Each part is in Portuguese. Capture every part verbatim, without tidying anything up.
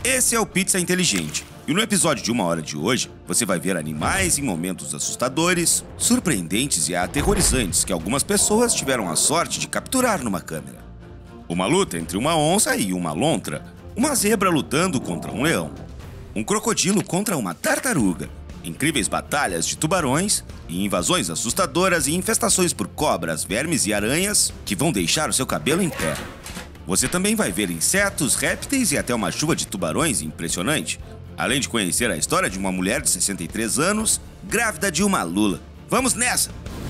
Esse é o Pizza Inteligente. E no episódio de uma hora de hoje, você vai ver animais em momentos assustadores, surpreendentes e aterrorizantes que algumas pessoas tiveram a sorte de capturar numa câmera. Uma luta entre uma onça e uma lontra, uma zebra lutando contra um leão, um crocodilo contra uma tartaruga, incríveis batalhas de tubarões e invasões assustadoras e infestações por cobras, vermes e aranhas que vão deixar o seu cabelo em pé. Você também vai ver insetos, répteis e até uma chuva de tubarões impressionante, além de conhecer a história de uma mulher de sessenta e três anos, grávida de uma lula. Vamos nessa!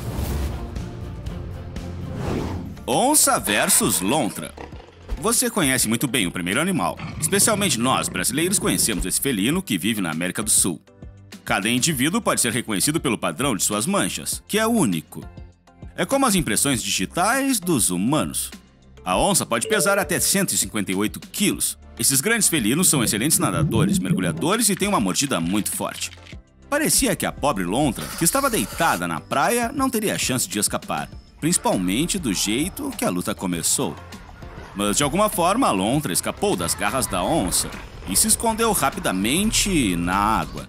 Onça versus lontra. Você conhece muito bem o primeiro animal. Especialmente nós, brasileiros, conhecemos esse felino que vive na América do Sul. Cada indivíduo pode ser reconhecido pelo padrão de suas manchas, que é único. É como as impressões digitais dos humanos. A onça pode pesar até cento e cinquenta e oito quilos. Esses grandes felinos são excelentes nadadores, mergulhadores e têm uma mordida muito forte. Parecia que a pobre lontra, que estava deitada na praia, não teria chance de escapar, principalmente do jeito que a luta começou. Mas de alguma forma a lontra escapou das garras da onça e se escondeu rapidamente na água.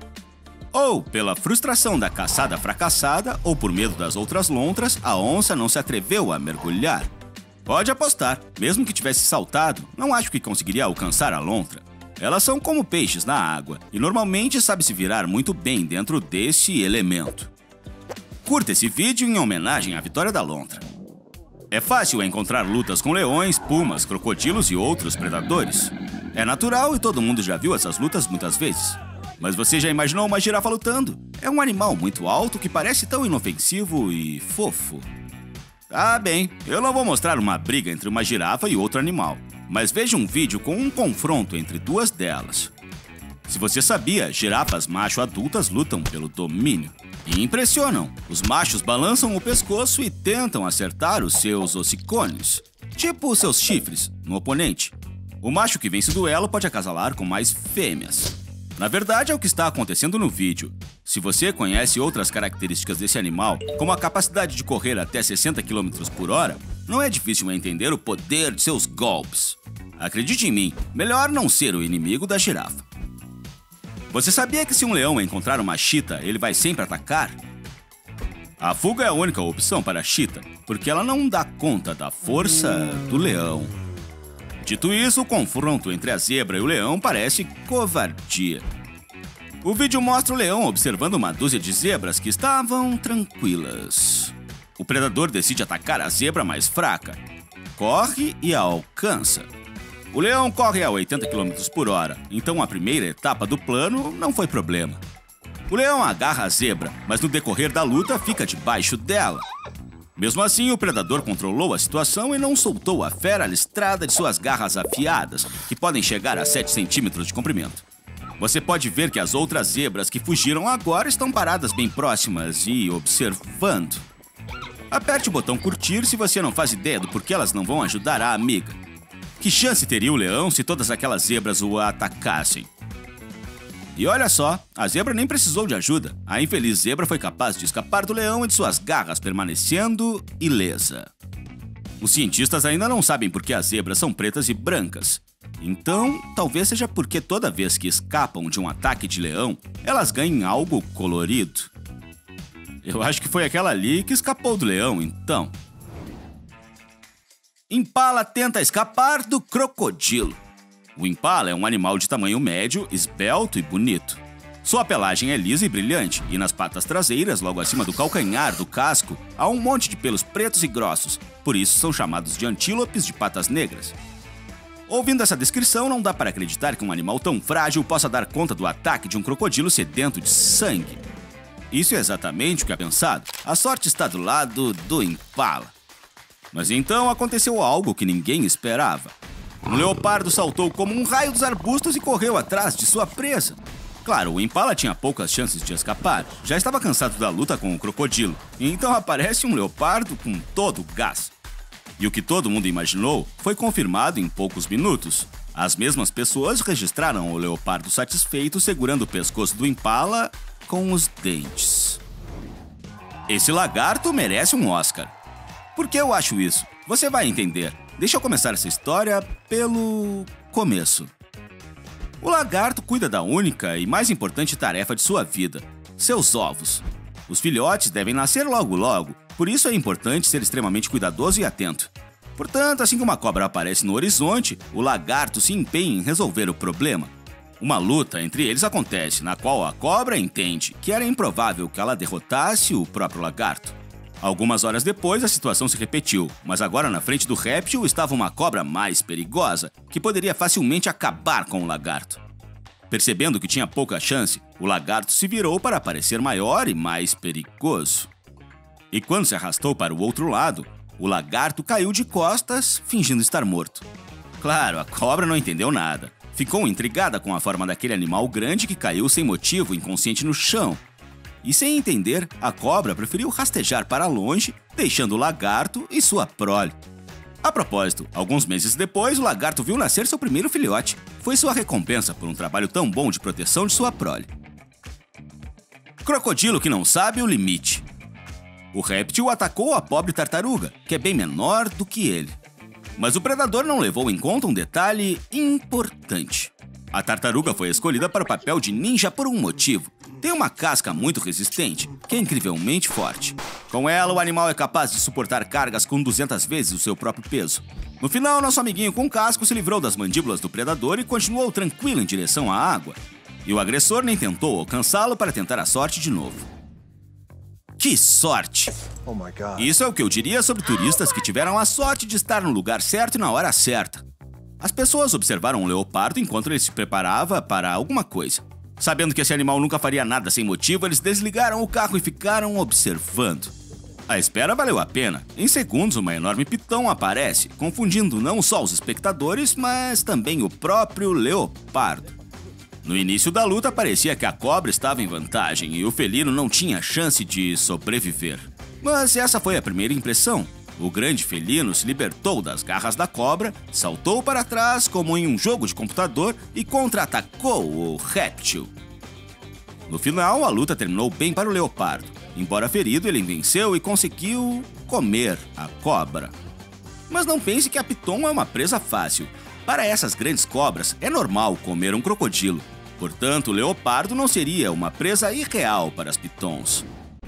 Ou pela frustração da caçada fracassada, ou por medo das outras lontras, a onça não se atreveu a mergulhar. Pode apostar, mesmo que tivesse saltado, não acho que conseguiria alcançar a lontra. Elas são como peixes na água e normalmente sabem se virar muito bem dentro desse elemento. Curta esse vídeo em homenagem à vitória da lontra. É fácil encontrar lutas com leões, pumas, crocodilos e outros predadores. É natural e todo mundo já viu essas lutas muitas vezes. Mas você já imaginou uma girafa lutando? É um animal muito alto que parece tão inofensivo e fofo. Ah, bem, eu não vou mostrar uma briga entre uma girafa e outro animal, mas veja um vídeo com um confronto entre duas delas. Se você sabia, girafas macho adultas lutam pelo domínio e impressionam. Os machos balançam o pescoço e tentam acertar os seus ossicônios, tipo os seus chifres, no oponente. O macho que vence o duelo pode acasalar com mais fêmeas. Na verdade, é o que está acontecendo no vídeo. Se você conhece outras características desse animal, como a capacidade de correr até sessenta quilômetros por hora, não é difícil entender o poder de seus golpes. Acredite em mim, melhor não ser o inimigo da girafa. Você sabia que se um leão encontrar uma chita, ele vai sempre atacar? A fuga é a única opção para a chita, porque ela não dá conta da força do leão. Dito isso, o confronto entre a zebra e o leão parece covardia. O vídeo mostra o leão observando uma dúzia de zebras que estavam tranquilas. O predador decide atacar a zebra mais fraca. Corre e a alcança. O leão corre a oitenta quilômetros por hora, então a primeira etapa do plano não foi problema. O leão agarra a zebra, mas no decorrer da luta fica debaixo dela. Mesmo assim, o predador controlou a situação e não soltou a fera listrada de suas garras afiadas, que podem chegar a sete centímetros de comprimento. Você pode ver que as outras zebras que fugiram agora estão paradas bem próximas e observando. Aperte o botão curtir se você não faz ideia do porquê elas não vão ajudar a amiga. Que chance teria o leão se todas aquelas zebras o atacassem? E olha só, a zebra nem precisou de ajuda. A infeliz zebra foi capaz de escapar do leão e de suas garras, permanecendo ilesa. Os cientistas ainda não sabem por que as zebras são pretas e brancas. Então, talvez seja porque toda vez que escapam de um ataque de leão, elas ganhem algo colorido. Eu acho que foi aquela ali que escapou do leão, então. Impala tenta escapar do crocodilo. O impala é um animal de tamanho médio, esbelto e bonito. Sua pelagem é lisa e brilhante, e nas patas traseiras, logo acima do calcanhar do casco, há um monte de pelos pretos e grossos, por isso são chamados de antílopes de patas negras. Ouvindo essa descrição, não dá para acreditar que um animal tão frágil possa dar conta do ataque de um crocodilo sedento de sangue. Isso é exatamente o que é pensado. A sorte está do lado do impala. Mas então aconteceu algo que ninguém esperava. Um leopardo saltou como um raio dos arbustos e correu atrás de sua presa. Claro, o impala tinha poucas chances de escapar. Já estava cansado da luta com o crocodilo. E então aparece um leopardo com todo o gás. E o que todo mundo imaginou foi confirmado em poucos minutos. As mesmas pessoas registraram o leopardo satisfeito segurando o pescoço do impala com os dentes. Esse lagarto merece um Oscar. Por que eu acho isso? Você vai entender. Deixa eu começar essa história pelo começo. O lagarto cuida da única e mais importante tarefa de sua vida: seus ovos. Os filhotes devem nascer logo logo, por isso é importante ser extremamente cuidadoso e atento. Portanto, assim que uma cobra aparece no horizonte, o lagarto se empenha em resolver o problema. Uma luta entre eles acontece, na qual a cobra entende que era improvável que ela derrotasse o próprio lagarto. Algumas horas depois, a situação se repetiu, mas agora na frente do réptil estava uma cobra mais perigosa, que poderia facilmente acabar com o lagarto. Percebendo que tinha pouca chance, o lagarto se virou para parecer maior e mais perigoso. E quando se arrastou para o outro lado, o lagarto caiu de costas, fingindo estar morto. Claro, a cobra não entendeu nada. Ficou intrigada com a forma daquele animal grande que caiu sem motivo, inconsciente no chão. E sem entender, a cobra preferiu rastejar para longe, deixando o lagarto e sua prole. A propósito, alguns meses depois, o lagarto viu nascer seu primeiro filhote. Foi sua recompensa por um trabalho tão bom de proteção de sua prole. Crocodilo que não sabe o limite. O réptil atacou a pobre tartaruga, que é bem menor do que ele. Mas o predador não levou em conta um detalhe importante. A tartaruga foi escolhida para o papel de ninja por um motivo. Tem uma casca muito resistente, que é incrivelmente forte. Com ela, o animal é capaz de suportar cargas com duzentas vezes o seu próprio peso. No final, nosso amiguinho com casco se livrou das mandíbulas do predador e continuou tranquilo em direção à água. E o agressor nem tentou alcançá-lo para tentar a sorte de novo. Que sorte! Oh my God. Isso é o que eu diria sobre turistas que tiveram a sorte de estar no lugar certo e na hora certa. As pessoas observaram o leopardo enquanto ele se preparava para alguma coisa. Sabendo que esse animal nunca faria nada sem motivo, eles desligaram o carro e ficaram observando. A espera valeu a pena. Em segundos, uma enorme pitão aparece, confundindo não só os espectadores, mas também o próprio leopardo. No início da luta, parecia que a cobra estava em vantagem e o felino não tinha chance de sobreviver. Mas essa foi a primeira impressão. O grande felino se libertou das garras da cobra, saltou para trás como em um jogo de computador e contra-atacou o réptil. No final, a luta terminou bem para o leopardo. Embora ferido, ele venceu e conseguiu comer a cobra. Mas não pense que a piton é uma presa fácil. Para essas grandes cobras, é normal comer um crocodilo. Portanto, o leopardo não seria uma presa irreal para as pitons.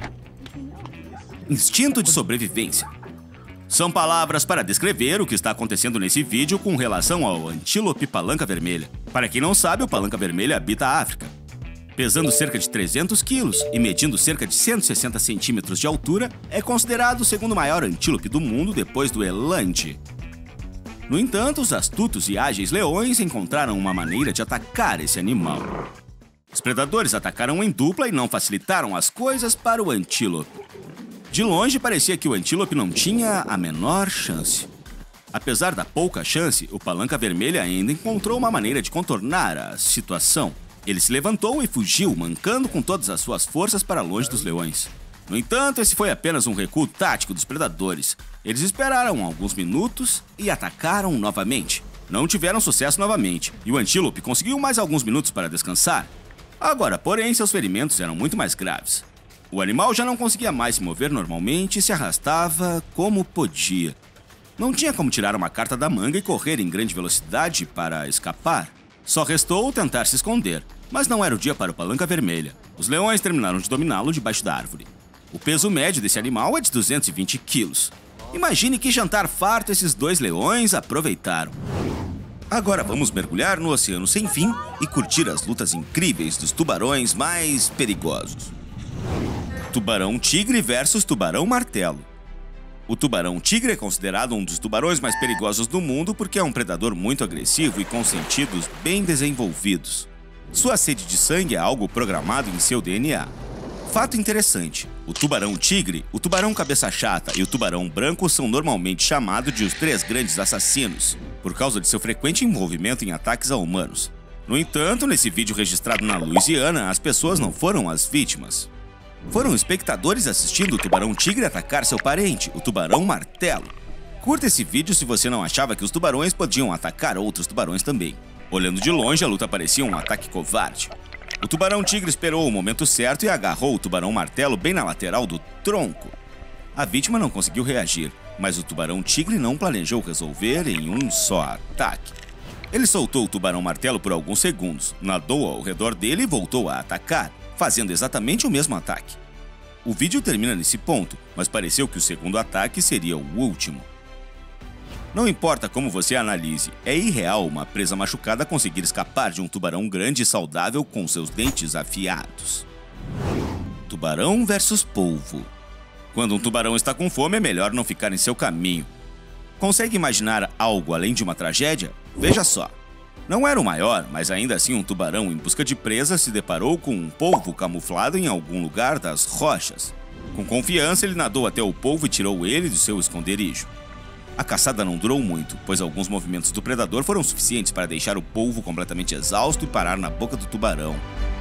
Instinto de sobrevivência. São palavras para descrever o que está acontecendo nesse vídeo com relação ao antílope palanca vermelha. Para quem não sabe, o palanca vermelha habita a África. Pesando cerca de trezentos quilos e medindo cerca de cento e sessenta centímetros de altura, é considerado o segundo maior antílope do mundo depois do elande. No entanto, os astutos e ágeis leões encontraram uma maneira de atacar esse animal. Os predadores atacaram em dupla e não facilitaram as coisas para o antílope. De longe, parecia que o antílope não tinha a menor chance. Apesar da pouca chance, o palanca vermelha ainda encontrou uma maneira de contornar a situação. Ele se levantou e fugiu, mancando com todas as suas forças para longe dos leões. No entanto, esse foi apenas um recuo tático dos predadores. Eles esperaram alguns minutos e atacaram novamente. Não tiveram sucesso novamente, e o antílope conseguiu mais alguns minutos para descansar. Agora, porém, seus ferimentos eram muito mais graves. O animal já não conseguia mais se mover normalmente e se arrastava como podia. Não tinha como tirar uma carta da manga e correr em grande velocidade para escapar. Só restou tentar se esconder, mas não era o dia para o palanca vermelha. Os leões terminaram de dominá-lo debaixo da árvore. O peso médio desse animal é de duzentos e vinte quilos. Imagine que jantar farto esses dois leões aproveitaram. Agora vamos mergulhar no oceano sem fim e curtir as lutas incríveis dos tubarões mais perigosos. Tubarão-tigre versus tubarão-martelo. O tubarão-tigre é considerado um dos tubarões mais perigosos do mundo porque é um predador muito agressivo e com sentidos bem desenvolvidos. Sua sede de sangue é algo programado em seu D N A. Fato interessante, o tubarão-tigre, o tubarão cabeça-chata e o tubarão branco são normalmente chamados de os três grandes assassinos, por causa de seu frequente envolvimento em ataques a humanos. No entanto, nesse vídeo registrado na Louisiana, as pessoas não foram as vítimas. Foram espectadores assistindo o tubarão-tigre atacar seu parente, o tubarão-martelo. Curta esse vídeo se você não achava que os tubarões podiam atacar outros tubarões também. Olhando de longe, a luta parecia um ataque covarde. O tubarão-tigre esperou o momento certo e agarrou o tubarão-martelo bem na lateral do tronco. A vítima não conseguiu reagir, mas o tubarão-tigre não planejou resolver em um só ataque. Ele soltou o tubarão martelo por alguns segundos, nadou ao redor dele e voltou a atacar, fazendo exatamente o mesmo ataque. O vídeo termina nesse ponto, mas pareceu que o segundo ataque seria o último. Não importa como você analise, é irreal uma presa machucada conseguir escapar de um tubarão grande e saudável com seus dentes afiados. Tubarão versus polvo. Quando um tubarão está com fome, é melhor não ficar em seu caminho. Consegue imaginar algo além de uma tragédia? Veja só. Não era o maior, mas ainda assim um tubarão em busca de presa se deparou com um polvo camuflado em algum lugar das rochas. Com confiança, ele nadou até o polvo e tirou ele do seu esconderijo. A caçada não durou muito, pois alguns movimentos do predador foram suficientes para deixar o polvo completamente exausto e parar na boca do tubarão.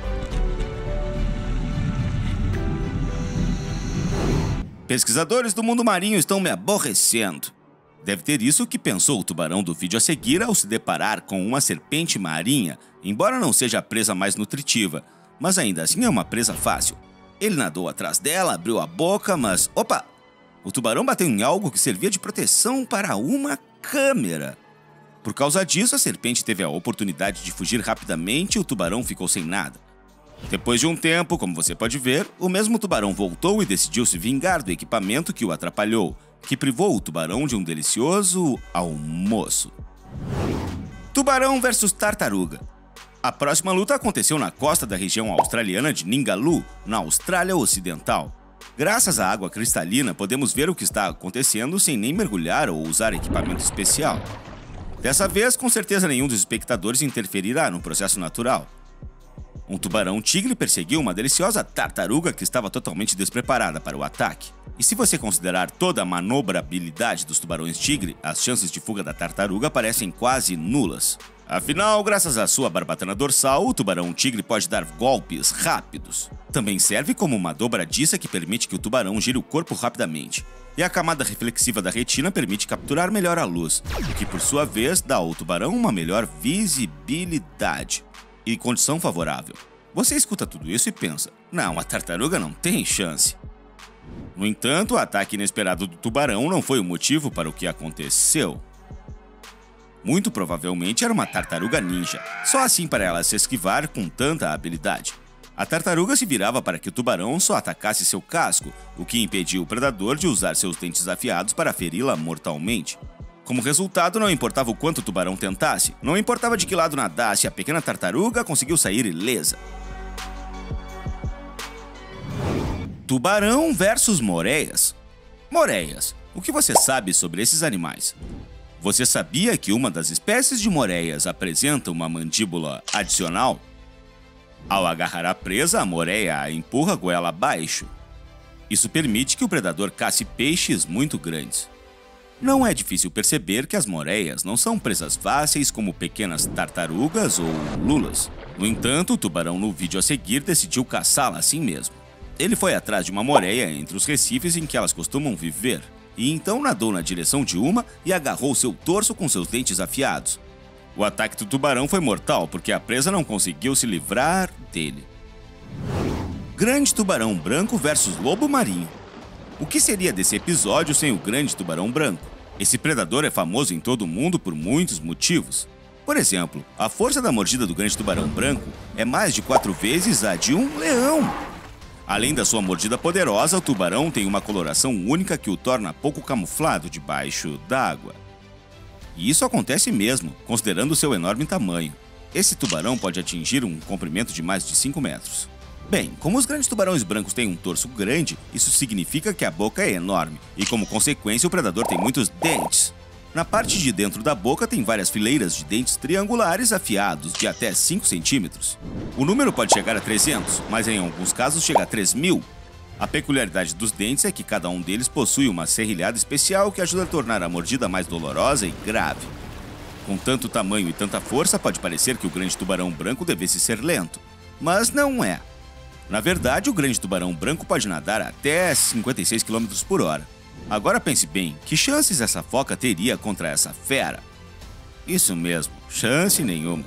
Pesquisadores do mundo marinho estão me aborrecendo. Deve ter isso que pensou o tubarão do vídeo a seguir ao se deparar com uma serpente marinha, embora não seja a presa mais nutritiva, mas ainda assim é uma presa fácil. Ele nadou atrás dela, abriu a boca, mas... Opa! O tubarão bateu em algo que servia de proteção para uma câmera. Por causa disso, a serpente teve a oportunidade de fugir rapidamente e o tubarão ficou sem nada. Depois de um tempo, como você pode ver, o mesmo tubarão voltou e decidiu se vingar do equipamento que o atrapalhou, que privou o tubarão de um delicioso almoço. Tubarão versus tartaruga. A próxima luta aconteceu na costa da região australiana de Ningaloo, na Austrália Ocidental. Graças à água cristalina, podemos ver o que está acontecendo sem nem mergulhar ou usar equipamento especial. Dessa vez, com certeza nenhum dos espectadores interferirá no processo natural. Um tubarão-tigre perseguiu uma deliciosa tartaruga que estava totalmente despreparada para o ataque. E se você considerar toda a manobrabilidade dos tubarões-tigre, as chances de fuga da tartaruga parecem quase nulas. Afinal, graças à sua barbatana dorsal, o tubarão-tigre pode dar golpes rápidos. Também serve como uma dobradiça que permite que o tubarão gire o corpo rapidamente. E a camada reflexiva da retina permite capturar melhor a luz, o que por sua vez dá ao tubarão uma melhor visibilidade e condição favorável. Você escuta tudo isso e pensa, não, a tartaruga não tem chance. No entanto, o ataque inesperado do tubarão não foi o motivo para o que aconteceu. Muito provavelmente era uma tartaruga ninja, só assim para ela se esquivar com tanta habilidade. A tartaruga se virava para que o tubarão só atacasse seu casco, o que impediu o predador de usar seus dentes afiados para feri-la mortalmente. Como resultado, não importava o quanto o tubarão tentasse, não importava de que lado nadasse, a pequena tartaruga conseguiu sair ilesa. Tubarão versus moreias. Moreias. O que você sabe sobre esses animais? Você sabia que uma das espécies de moreias apresenta uma mandíbula adicional? Ao agarrar a presa, a moreia a empurra a goela abaixo. Isso permite que o predador cace peixes muito grandes. Não é difícil perceber que as moreias não são presas fáceis como pequenas tartarugas ou lulas. No entanto, o tubarão no vídeo a seguir decidiu caçá-la assim mesmo. Ele foi atrás de uma moreia entre os recifes em que elas costumam viver, e então nadou na direção de uma e agarrou seu torso com seus dentes afiados. O ataque do tubarão foi mortal porque a presa não conseguiu se livrar dele. Grande tubarão branco versus lobo marinho. O que seria desse episódio sem o grande tubarão branco? Esse predador é famoso em todo o mundo por muitos motivos. Por exemplo, a força da mordida do grande tubarão branco é mais de quatro vezes a de um leão. Além da sua mordida poderosa, o tubarão tem uma coloração única que o torna pouco camuflado debaixo d'água. E isso acontece mesmo, considerando seu enorme tamanho. Esse tubarão pode atingir um comprimento de mais de cinco metros. Bem, como os grandes tubarões brancos têm um torso grande, isso significa que a boca é enorme, e como consequência o predador tem muitos dentes. Na parte de dentro da boca tem várias fileiras de dentes triangulares afiados de até cinco centímetros. O número pode chegar a trezentos, mas em alguns casos chega a três mil. A peculiaridade dos dentes é que cada um deles possui uma serrilhada especial que ajuda a tornar a mordida mais dolorosa e grave. Com tanto tamanho e tanta força, pode parecer que o grande tubarão branco devesse ser lento, mas não é. Na verdade, o grande tubarão branco pode nadar até cinquenta e seis quilômetros por hora. Agora pense bem, que chances essa foca teria contra essa fera? Isso mesmo, chance nenhuma.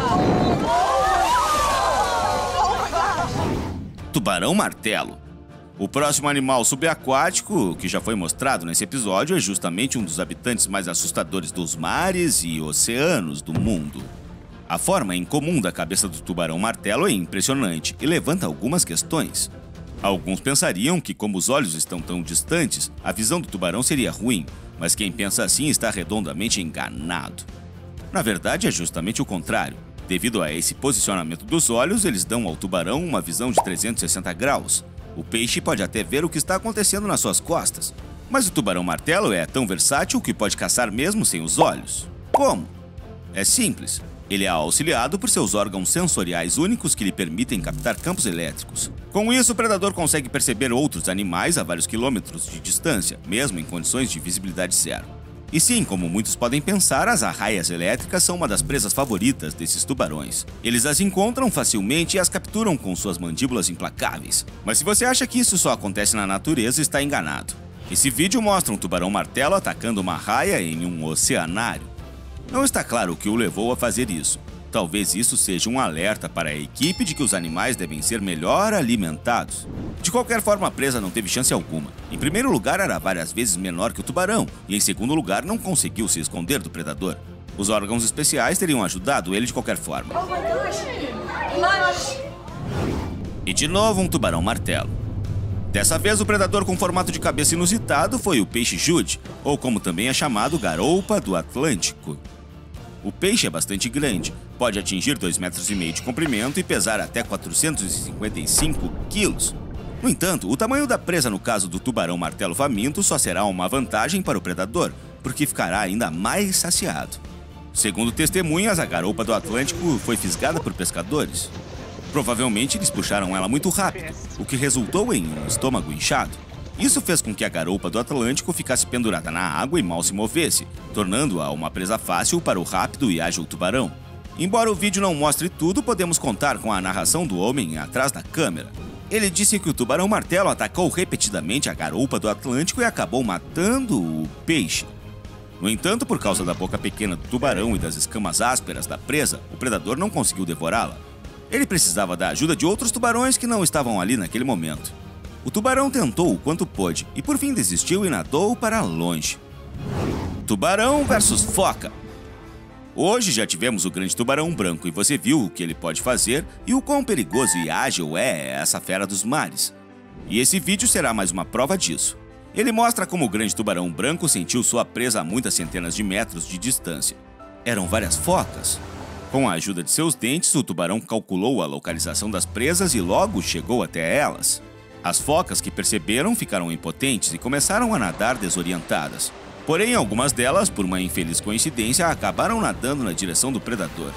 Tubarão martelo. O próximo animal subaquático, que já foi mostrado nesse episódio, é justamente um dos habitantes mais assustadores dos mares e oceanos do mundo. A forma incomum da cabeça do tubarão-martelo é impressionante e levanta algumas questões. Alguns pensariam que, como os olhos estão tão distantes, a visão do tubarão seria ruim, mas quem pensa assim está redondamente enganado. Na verdade, é justamente o contrário. Devido a esse posicionamento dos olhos, eles dão ao tubarão uma visão de trezentos e sessenta graus. O peixe pode até ver o que está acontecendo nas suas costas, mas o tubarão-martelo é tão versátil que pode caçar mesmo sem os olhos. Como? É simples. Ele é auxiliado por seus órgãos sensoriais únicos que lhe permitem captar campos elétricos. Com isso, o predador consegue perceber outros animais a vários quilômetros de distância, mesmo em condições de visibilidade zero. E sim, como muitos podem pensar, as arraias elétricas são uma das presas favoritas desses tubarões. Eles as encontram facilmente e as capturam com suas mandíbulas implacáveis. Mas se você acha que isso só acontece na natureza, está enganado. Esse vídeo mostra um tubarão-martelo atacando uma arraia em um oceanário. Não está claro o que o levou a fazer isso. Talvez isso seja um alerta para a equipe de que os animais devem ser melhor alimentados. De qualquer forma, a presa não teve chance alguma. Em primeiro lugar, era várias vezes menor que o tubarão, e em segundo lugar, não conseguiu se esconder do predador. Os órgãos especiais teriam ajudado ele de qualquer forma. E de novo um tubarão-martelo. Dessa vez, o predador com formato de cabeça inusitado foi o peixe Jude, ou como também é chamado, garoupa do Atlântico. O peixe é bastante grande, pode atingir dois metros e meio de comprimento e pesar até quatrocentos e cinquenta e cinco quilos. No entanto, o tamanho da presa no caso do tubarão-martelo faminto só será uma vantagem para o predador, porque ficará ainda mais saciado. Segundo testemunhas, a garoupa do Atlântico foi fisgada por pescadores. Provavelmente eles puxaram ela muito rápido, o que resultou em um estômago inchado. Isso fez com que a garoupa do Atlântico ficasse pendurada na água e mal se movesse, tornando-a uma presa fácil para o rápido e ágil tubarão. Embora o vídeo não mostre tudo, podemos contar com a narração do homem atrás da câmera. Ele disse que o tubarão-martelo atacou repetidamente a garoupa do Atlântico e acabou matando o peixe. No entanto, por causa da boca pequena do tubarão e das escamas ásperas da presa, o predador não conseguiu devorá-la. Ele precisava da ajuda de outros tubarões que não estavam ali naquele momento. O tubarão tentou o quanto pôde e por fim desistiu e nadou para longe. Tubarão versus foca. Hoje já tivemos o grande tubarão branco e você viu o que ele pode fazer e o quão perigoso e ágil é essa fera dos mares. E esse vídeo será mais uma prova disso. Ele mostra como o grande tubarão branco sentiu sua presa a muitas centenas de metros de distância. Eram várias focas. Com a ajuda de seus dentes, o tubarão calculou a localização das presas e logo chegou até elas. As focas que perceberam ficaram impotentes e começaram a nadar desorientadas. Porém, algumas delas, por uma infeliz coincidência, acabaram nadando na direção do predador.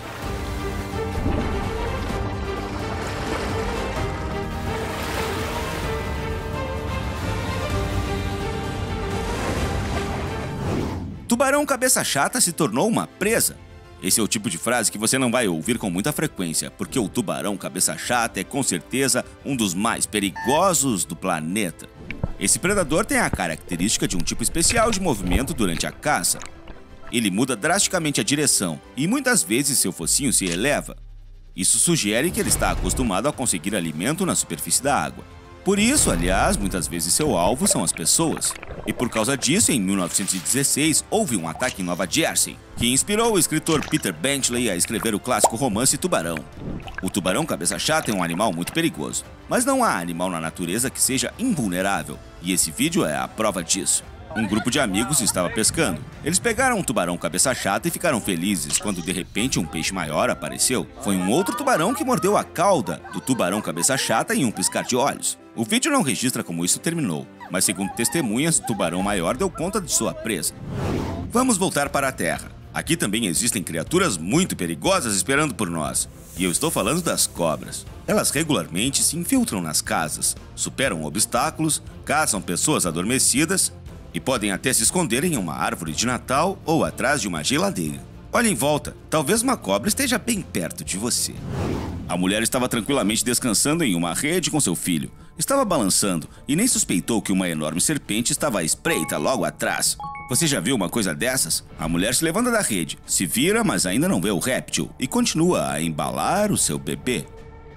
Tubarão cabeça chata se tornou uma presa. Esse é o tipo de frase que você não vai ouvir com muita frequência, porque o tubarão cabeça chata é com certeza um dos mais perigosos do planeta. Esse predador tem a característica de um tipo especial de movimento durante a caça. Ele muda drasticamente a direção e muitas vezes seu focinho se eleva. Isso sugere que ele está acostumado a conseguir alimento na superfície da água. Por isso, aliás, muitas vezes seu alvo são as pessoas. E por causa disso, em mil novecentos e dezesseis, houve um ataque em Nova Jersey, que inspirou o escritor Peter Benchley a escrever o clássico romance Tubarão. O tubarão cabeça chata é um animal muito perigoso, mas não há animal na natureza que seja invulnerável, e esse vídeo é a prova disso. Um grupo de amigos estava pescando. Eles pegaram um tubarão cabeça chata e ficaram felizes quando de repente um peixe maior apareceu. Foi um outro tubarão que mordeu a cauda do tubarão cabeça chata em um piscar de olhos. O vídeo não registra como isso terminou, mas segundo testemunhas, o tubarão maior deu conta de sua presa. Vamos voltar para a Terra. Aqui também existem criaturas muito perigosas esperando por nós. E eu estou falando das cobras. Elas regularmente se infiltram nas casas, superam obstáculos, caçam pessoas adormecidas e podem até se esconder em uma árvore de Natal ou atrás de uma geladeira. Olhe em volta, talvez uma cobra esteja bem perto de você. A mulher estava tranquilamente descansando em uma rede com seu filho. Estava balançando e nem suspeitou que uma enorme serpente estava à espreita logo atrás. Você já viu uma coisa dessas? A mulher se levanta da rede, se vira, mas ainda não vê o réptil e continua a embalar o seu bebê.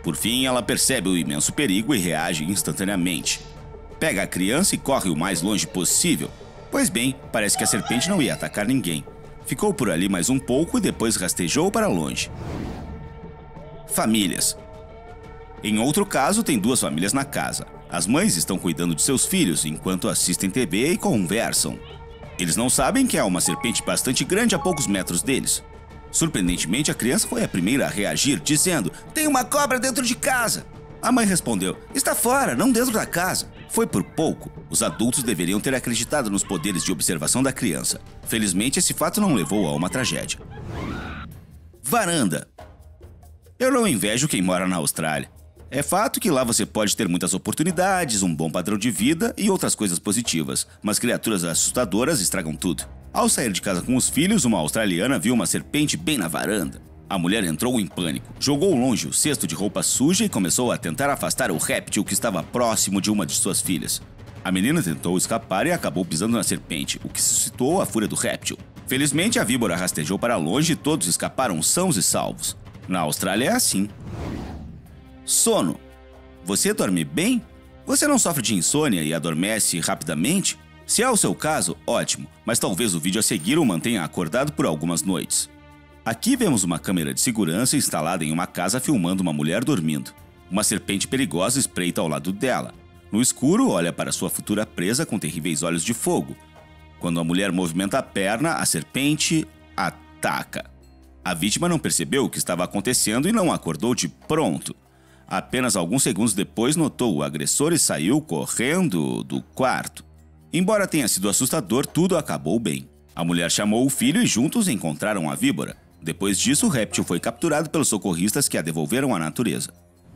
Por fim, ela percebe o imenso perigo e reage instantaneamente. Pega a criança e corre o mais longe possível. Pois bem, parece que a serpente não ia atacar ninguém. Ficou por ali mais um pouco e depois rastejou para longe. Famílias. Em outro caso, tem duas famílias na casa. As mães estão cuidando de seus filhos enquanto assistem T V e conversam. Eles não sabem que há uma serpente bastante grande a poucos metros deles. Surpreendentemente, a criança foi a primeira a reagir, dizendo: "Tem uma cobra dentro de casa!" A mãe respondeu: "Está fora, não dentro da casa." Foi por pouco. Os adultos deveriam ter acreditado nos poderes de observação da criança. Felizmente, esse fato não levou a uma tragédia. Varanda. Eu não invejo quem mora na Austrália. É fato que lá você pode ter muitas oportunidades, um bom padrão de vida e outras coisas positivas, mas criaturas assustadoras estragam tudo. Ao sair de casa com os filhos, uma australiana viu uma serpente bem na varanda. A mulher entrou em pânico, jogou longe o cesto de roupa suja e começou a tentar afastar o réptil que estava próximo de uma de suas filhas. A menina tentou escapar e acabou pisando na serpente, o que suscitou a fúria do réptil. Felizmente, a víbora rastejou para longe e todos escaparam sãos e salvos. Na Austrália é assim. Sono. Você dorme bem? Você não sofre de insônia e adormece rapidamente? Se é o seu caso, ótimo, mas talvez o vídeo a seguir o mantenha acordado por algumas noites. Aqui vemos uma câmera de segurança instalada em uma casa filmando uma mulher dormindo. Uma serpente perigosa espreita ao lado dela. No escuro, olha para sua futura presa com terríveis olhos de fogo. Quando a mulher movimenta a perna, a serpente ataca. A vítima não percebeu o que estava acontecendo e não acordou de pronto. Apenas alguns segundos depois notou o agressor e saiu correndo do quarto. Embora tenha sido assustador, tudo acabou bem. A mulher chamou o filho e juntos encontraram a víbora. Depois disso, o réptil foi capturado pelos socorristas que a devolveram à natureza.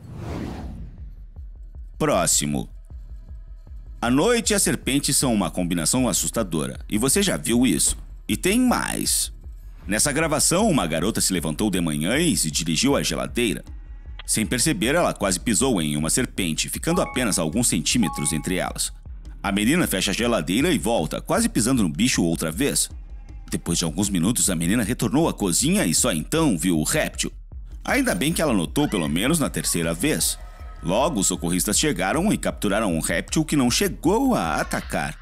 Próximo. A noite e a serpente são uma combinação assustadora, e você já viu isso. E tem mais. Nessa gravação, uma garota se levantou de manhã e se dirigiu à geladeira. Sem perceber, ela quase pisou em uma serpente, ficando apenas alguns centímetros entre elas. A menina fecha a geladeira e volta, quase pisando no bicho outra vez. Depois de alguns minutos, a menina retornou à cozinha e só então viu o réptil. Ainda bem que ela notou pelo menos na terceira vez. Logo, os socorristas chegaram e capturaram um réptil que não chegou a atacar.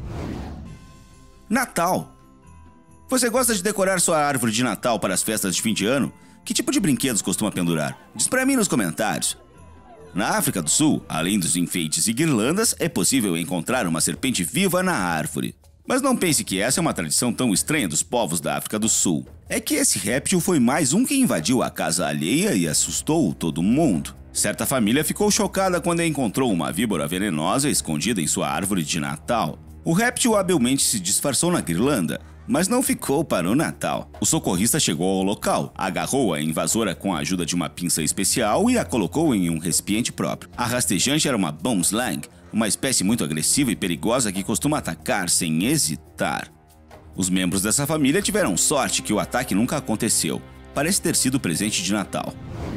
Natal. Você gosta de decorar sua árvore de Natal para as festas de fim de ano? Que tipo de brinquedos costuma pendurar? Diz pra mim nos comentários. Na África do Sul, além dos enfeites e guirlandas, é possível encontrar uma serpente viva na árvore. Mas não pense que essa é uma tradição tão estranha dos povos da África do Sul. É que esse réptil foi mais um que invadiu a casa alheia e assustou todo mundo. Certa família ficou chocada quando encontrou uma víbora venenosa escondida em sua árvore de Natal. O réptil habilmente se disfarçou na guirlanda, mas não ficou para o Natal. O socorrista chegou ao local, agarrou a invasora com a ajuda de uma pinça especial e a colocou em um recipiente próprio. A rastejante era uma boomslang, uma espécie muito agressiva e perigosa que costuma atacar sem hesitar. Os membros dessa família tiveram sorte que o ataque nunca aconteceu. Parece ter sido presente de Natal.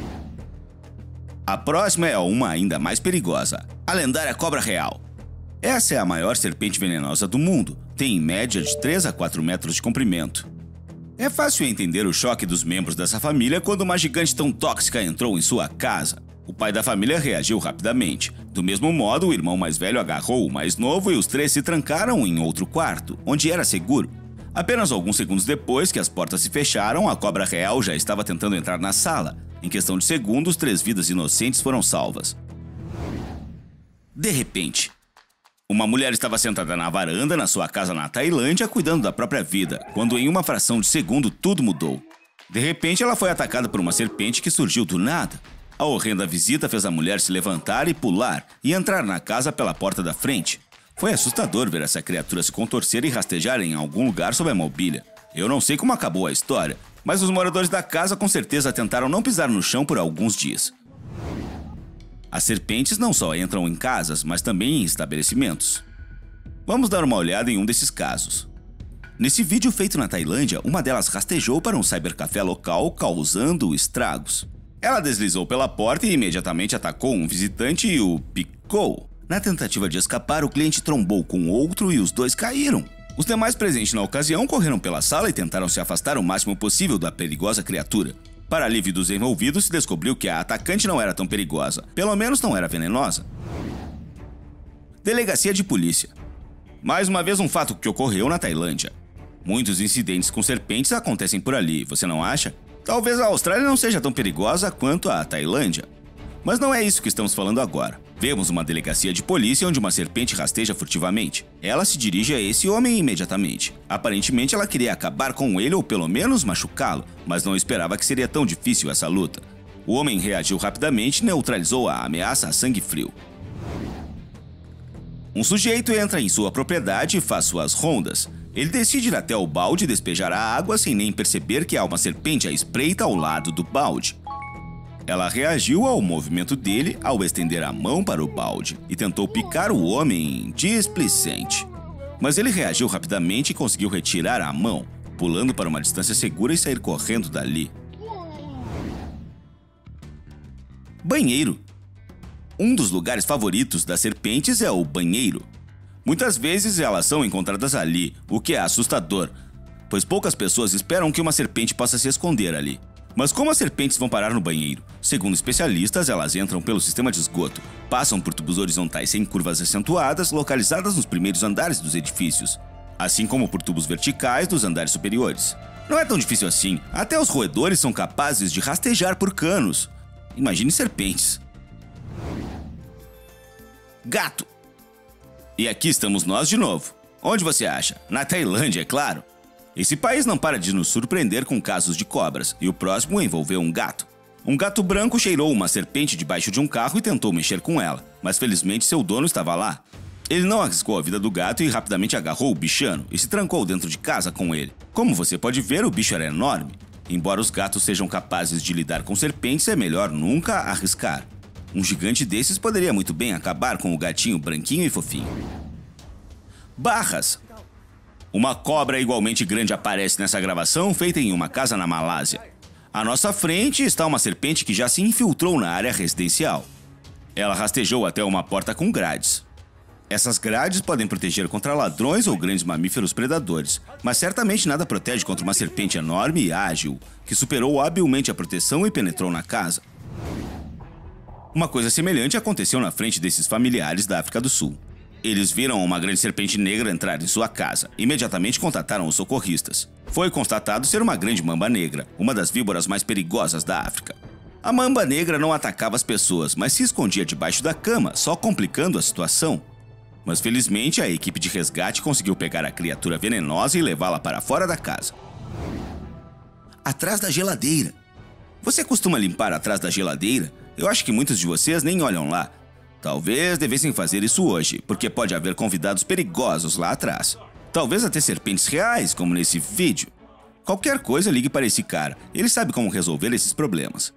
A próxima é uma ainda mais perigosa, a lendária cobra real. Essa é a maior serpente venenosa do mundo, tem em média de três a quatro metros de comprimento. É fácil entender o choque dos membros dessa família quando uma gigante tão tóxica entrou em sua casa. O pai da família reagiu rapidamente. Do mesmo modo, o irmão mais velho agarrou o mais novo e os três se trancaram em outro quarto, onde era seguro. Apenas alguns segundos depois que as portas se fecharam, a cobra real já estava tentando entrar na sala. Em questão de segundos, três vidas inocentes foram salvas. De repente, uma mulher estava sentada na varanda na sua casa na Tailândia, cuidando da própria vida, quando em uma fração de segundo tudo mudou. De repente, ela foi atacada por uma serpente que surgiu do nada. A horrenda visita fez a mulher se levantar e pular, e entrar na casa pela porta da frente. Foi assustador ver essa criatura se contorcer e rastejar em algum lugar sob a mobília. Eu não sei como acabou a história, mas os moradores da casa com certeza tentaram não pisar no chão por alguns dias. As serpentes não só entram em casas, mas também em estabelecimentos. Vamos dar uma olhada em um desses casos. Nesse vídeo feito na Tailândia, uma delas rastejou para um cybercafé local, causando estragos. Ela deslizou pela porta e imediatamente atacou um visitante e o picou. Na tentativa de escapar, o cliente trombou com outro e os dois caíram. Os demais presentes na ocasião correram pela sala e tentaram se afastar o máximo possível da perigosa criatura. Para alívio dos envolvidos, se descobriu que a atacante não era tão perigosa, pelo menos não era venenosa. Delegacia de polícia. Mais uma vez um fato que ocorreu na Tailândia. Muitos incidentes com serpentes acontecem por ali, você não acha? Talvez a Austrália não seja tão perigosa quanto a Tailândia. Mas não é isso que estamos falando agora. Vemos uma delegacia de polícia onde uma serpente rasteja furtivamente. Ela se dirige a esse homem imediatamente. Aparentemente ela queria acabar com ele ou pelo menos machucá-lo, mas não esperava que seria tão difícil essa luta. O homem reagiu rapidamente e neutralizou a ameaça a sangue frio. Um sujeito entra em sua propriedade e faz suas rondas. Ele decide ir até o balde e despejar a água sem nem perceber que há uma serpente à espreita ao lado do balde. Ela reagiu ao movimento dele ao estender a mão para o balde e tentou picar o homem displicente. Mas ele reagiu rapidamente e conseguiu retirar a mão, pulando para uma distância segura e sair correndo dali. Banheiro. Um dos lugares favoritos das serpentes é o banheiro. Muitas vezes elas são encontradas ali, o que é assustador, pois poucas pessoas esperam que uma serpente possa se esconder ali. Mas como as serpentes vão parar no banheiro? Segundo especialistas, elas entram pelo sistema de esgoto, passam por tubos horizontais sem curvas acentuadas, localizadas nos primeiros andares dos edifícios, assim como por tubos verticais dos andares superiores. Não é tão difícil assim, até os roedores são capazes de rastejar por canos. Imagine serpentes. Gato. E aqui estamos nós de novo. Onde você acha? Na Tailândia, é claro. Esse país não para de nos surpreender com casos de cobras, e o próximo envolveu um gato. Um gato branco cheirou uma serpente debaixo de um carro e tentou mexer com ela, mas felizmente seu dono estava lá. Ele não arriscou a vida do gato e rapidamente agarrou o bichano e se trancou dentro de casa com ele. Como você pode ver, o bicho era enorme. Embora os gatos sejam capazes de lidar com serpentes, é melhor nunca arriscar. Um gigante desses poderia muito bem acabar com o gatinho branquinho e fofinho. Barras. Uma cobra igualmente grande aparece nessa gravação feita em uma casa na Malásia. À nossa frente está uma serpente que já se infiltrou na área residencial. Ela rastejou até uma porta com grades. Essas grades podem proteger contra ladrões ou grandes mamíferos predadores, mas certamente nada protege contra uma serpente enorme e ágil, que superou habilmente a proteção e penetrou na casa. Uma coisa semelhante aconteceu na frente desses familiares da África do Sul. Eles viram uma grande serpente negra entrar em sua casa. Imediatamente contataram os socorristas. Foi constatado ser uma grande mamba negra, uma das víboras mais perigosas da África. A mamba negra não atacava as pessoas, mas se escondia debaixo da cama, só complicando a situação. Mas felizmente a equipe de resgate conseguiu pegar a criatura venenosa e levá-la para fora da casa. Atrás da geladeira. Você costuma limpar atrás da geladeira? Eu acho que muitos de vocês nem olham lá. Talvez devessem fazer isso hoje, porque pode haver convidados perigosos lá atrás. Talvez até serpentes reais, como nesse vídeo. Qualquer coisa, ligue para esse cara. Ele sabe como resolver esses problemas.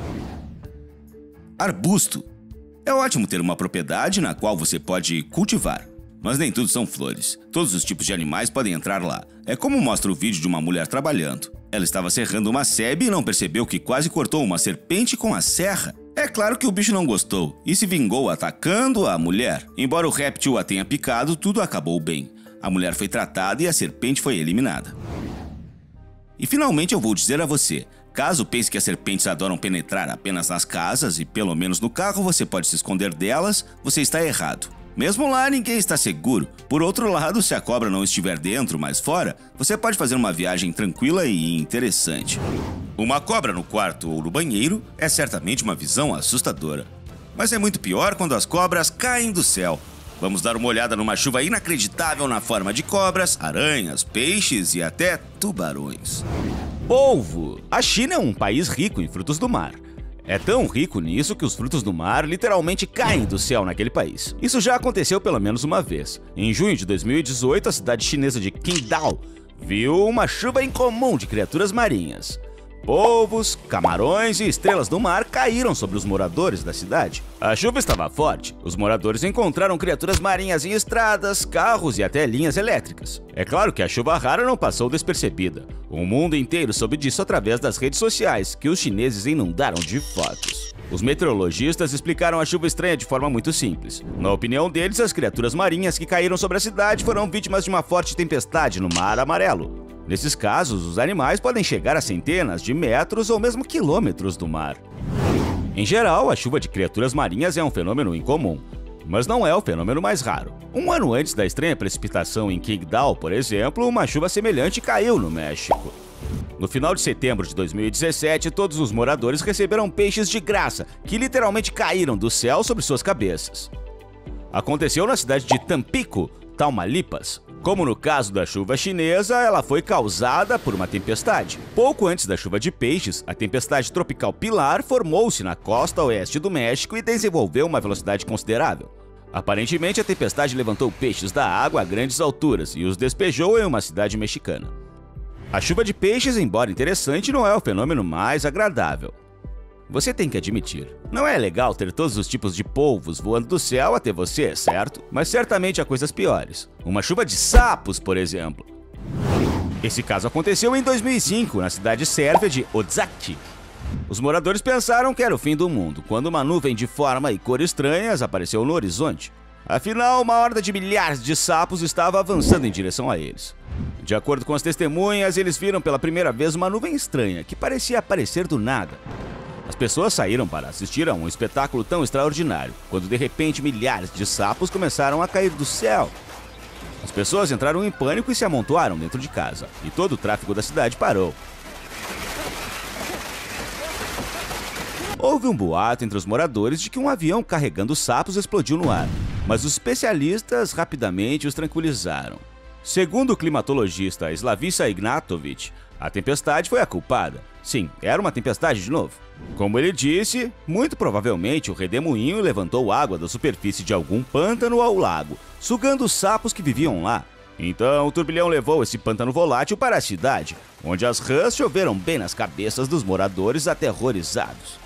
Arbusto. É ótimo ter uma propriedade na qual você pode cultivar. Mas nem tudo são flores. Todos os tipos de animais podem entrar lá. É como mostra o vídeo de uma mulher trabalhando. Ela estava serrando uma sebe e não percebeu que quase cortou uma serpente com a serra. É claro que o bicho não gostou e se vingou atacando a mulher. Embora o réptil a tenha picado, tudo acabou bem. A mulher foi tratada e a serpente foi eliminada. E finalmente eu vou dizer a você, caso pense que as serpentes adoram penetrar apenas nas casas e pelo menos no carro você pode se esconder delas, você está errado. Mesmo lá, ninguém está seguro. Por outro lado, se a cobra não estiver dentro, mas fora, você pode fazer uma viagem tranquila e interessante. Uma cobra no quarto ou no banheiro é certamente uma visão assustadora. Mas é muito pior quando as cobras caem do céu. Vamos dar uma olhada numa chuva inacreditável na forma de cobras, aranhas, peixes e até tubarões. Polvo! A China é um país rico em frutos do mar. É tão rico nisso que os frutos do mar literalmente caem do céu naquele país. Isso já aconteceu pelo menos uma vez. Em junho de dois mil e dezoito, a cidade chinesa de Qingdao viu uma chuva incomum de criaturas marinhas. Polvos, camarões e estrelas do mar caíram sobre os moradores da cidade. A chuva estava forte. Os moradores encontraram criaturas marinhas em estradas, carros e até linhas elétricas. É claro que a chuva rara não passou despercebida. O mundo inteiro soube disso através das redes sociais, que os chineses inundaram de fotos. Os meteorologistas explicaram a chuva estranha de forma muito simples. Na opinião deles, as criaturas marinhas que caíram sobre a cidade foram vítimas de uma forte tempestade no Mar Amarelo. Nesses casos, os animais podem chegar a centenas de metros ou mesmo quilômetros do mar. Em geral, a chuva de criaturas marinhas é um fenômeno incomum, mas não é o fenômeno mais raro. Um ano antes da estranha precipitação em Qingdao, por exemplo, uma chuva semelhante caiu no México. No final de setembro de dois mil e dezessete, todos os moradores receberam peixes de graça, que literalmente caíram do céu sobre suas cabeças. Aconteceu na cidade de Tampico, Tamaulipas. Como no caso da chuva chinesa, ela foi causada por uma tempestade. Pouco antes da chuva de peixes, a tempestade tropical Pilar formou-se na costa oeste do México e desenvolveu uma velocidade considerável. Aparentemente, a tempestade levantou peixes da água a grandes alturas e os despejou em uma cidade mexicana. A chuva de peixes, embora interessante, não é o fenômeno mais agradável. Você tem que admitir, não é legal ter todos os tipos de polvos voando do céu até você, certo? Mas certamente há coisas piores. Uma chuva de sapos, por exemplo. Esse caso aconteceu em dois mil e cinco, na cidade sérvia de Odzaki. Os moradores pensaram que era o fim do mundo, quando uma nuvem de forma e cor estranhas apareceu no horizonte. Afinal, uma horda de milhares de sapos estava avançando em direção a eles. De acordo com as testemunhas, eles viram pela primeira vez uma nuvem estranha, que parecia aparecer do nada. As pessoas saíram para assistir a um espetáculo tão extraordinário, quando de repente milhares de sapos começaram a cair do céu. As pessoas entraram em pânico e se amontoaram dentro de casa, e todo o tráfego da cidade parou. Houve um boato entre os moradores de que um avião carregando sapos explodiu no ar, mas os especialistas rapidamente os tranquilizaram. Segundo o climatologista Slavica Ignatovic, a tempestade foi a culpada. Sim, era uma tempestade de novo. Como ele disse, muito provavelmente o redemoinho levantou água da superfície de algum pântano ao lago, sugando os sapos que viviam lá. Então o turbilhão levou esse pântano volátil para a cidade, onde as rãs choveram bem nas cabeças dos moradores aterrorizados.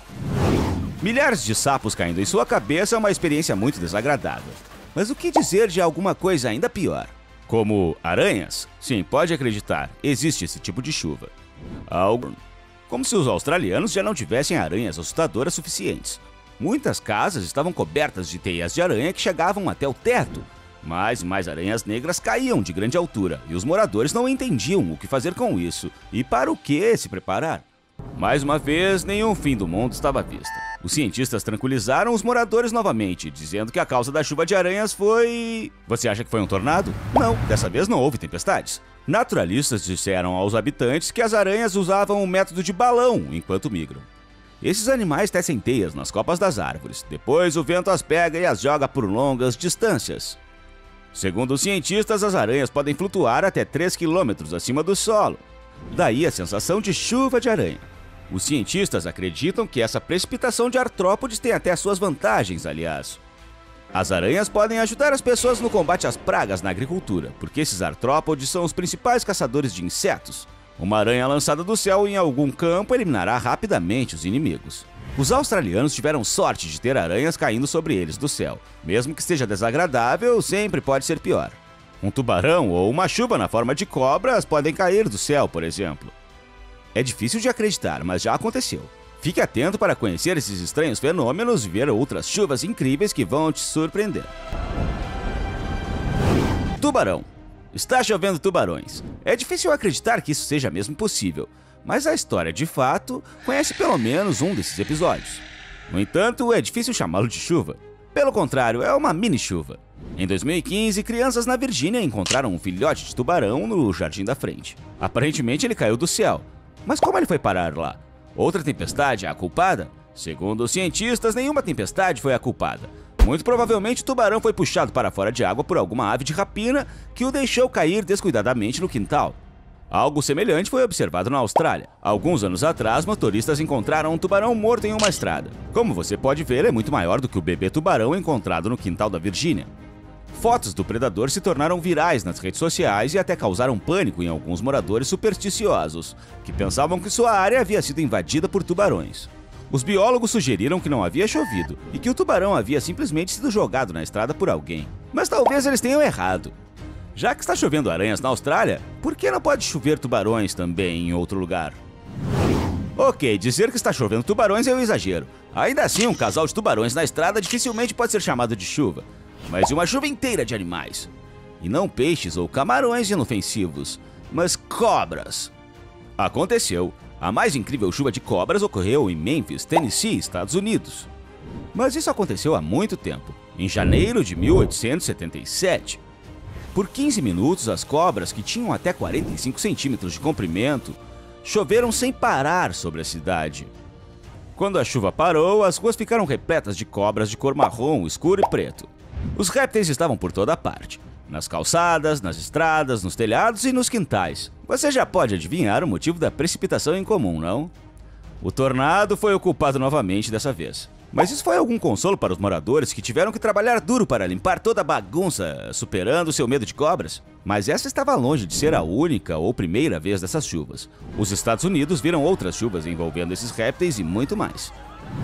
Milhares de sapos caindo em sua cabeça é uma experiência muito desagradável. Mas o que dizer de alguma coisa ainda pior? Como aranhas? Sim, pode acreditar, existe esse tipo de chuva. Algo como se os australianos já não tivessem aranhas assustadoras suficientes. Muitas casas estavam cobertas de teias de aranha que chegavam até o teto. Mais e mais aranhas negras caíam de grande altura e os moradores não entendiam o que fazer com isso e para o que se preparar. Mais uma vez, nenhum fim do mundo estava à vista. Os cientistas tranquilizaram os moradores novamente, dizendo que a causa da chuva de aranhas foi... Você acha que foi um tornado? Não, dessa vez não houve tempestades. Naturalistas disseram aos habitantes que as aranhas usavam o método de balão enquanto migram. Esses animais tecem teias nas copas das árvores. Depois o vento as pega e as joga por longas distâncias. Segundo os cientistas, as aranhas podem flutuar até três quilômetros acima do solo. Daí a sensação de chuva de aranha. Os cientistas acreditam que essa precipitação de artrópodes tem até suas vantagens, aliás. As aranhas podem ajudar as pessoas no combate às pragas na agricultura, porque esses artrópodes são os principais caçadores de insetos. Uma aranha lançada do céu em algum campo eliminará rapidamente os inimigos. Os australianos tiveram sorte de ter aranhas caindo sobre eles do céu. Mesmo que esteja desagradável, sempre pode ser pior. Um tubarão ou uma chuva na forma de cobras podem cair do céu, por exemplo. É difícil de acreditar, mas já aconteceu. Fique atento para conhecer esses estranhos fenômenos e ver outras chuvas incríveis que vão te surpreender. Tubarão. Está chovendo tubarões. É difícil acreditar que isso seja mesmo possível, mas a história, de fato, conhece pelo menos um desses episódios. No entanto, é difícil chamá-lo de chuva. Pelo contrário, é uma mini-chuva. Em dois mil e quinze, crianças na Virgínia encontraram um filhote de tubarão no jardim da frente. Aparentemente, ele caiu do céu. Mas como ele foi parar lá? Outra tempestade é a culpada? Segundo os cientistas, nenhuma tempestade foi a culpada. Muito provavelmente o tubarão foi puxado para fora de água por alguma ave de rapina que o deixou cair descuidadamente no quintal. Algo semelhante foi observado na Austrália. Alguns anos atrás, motoristas encontraram um tubarão morto em uma estrada. Como você pode ver, é muito maior do que o bebê tubarão encontrado no quintal da Virgínia. Fotos do predador se tornaram virais nas redes sociais e até causaram pânico em alguns moradores supersticiosos, que pensavam que sua área havia sido invadida por tubarões. Os biólogos sugeriram que não havia chovido e que o tubarão havia simplesmente sido jogado na estrada por alguém. Mas talvez eles tenham errado. Já que está chovendo aranhas na Austrália, por que não pode chover tubarões também em outro lugar? Ok, dizer que está chovendo tubarões é um exagero. Ainda assim, um casal de tubarões na estrada dificilmente pode ser chamado de chuva. Mas uma chuva inteira de animais. E não peixes ou camarões inofensivos. Mas cobras! Aconteceu. A mais incrível chuva de cobras ocorreu em Memphis, Tennessee, Estados Unidos. Mas isso aconteceu há muito tempo, em janeiro de mil oitocentos e setenta e sete. Por quinze minutos, as cobras, que tinham até quarenta e cinco centímetros de comprimento, choveram sem parar sobre a cidade. Quando a chuva parou, as ruas ficaram repletas de cobras de cor marrom, escuro e preto. Os répteis estavam por toda parte, nas calçadas, nas estradas, nos telhados e nos quintais. Você já pode adivinhar o motivo da precipitação incomum, não? O tornado foi o culpado novamente dessa vez. Mas isso foi algum consolo para os moradores que tiveram que trabalhar duro para limpar toda a bagunça, superando seu medo de cobras? Mas essa estava longe de ser a única ou primeira vez dessas chuvas. Os Estados Unidos viram outras chuvas envolvendo esses répteis e muito mais.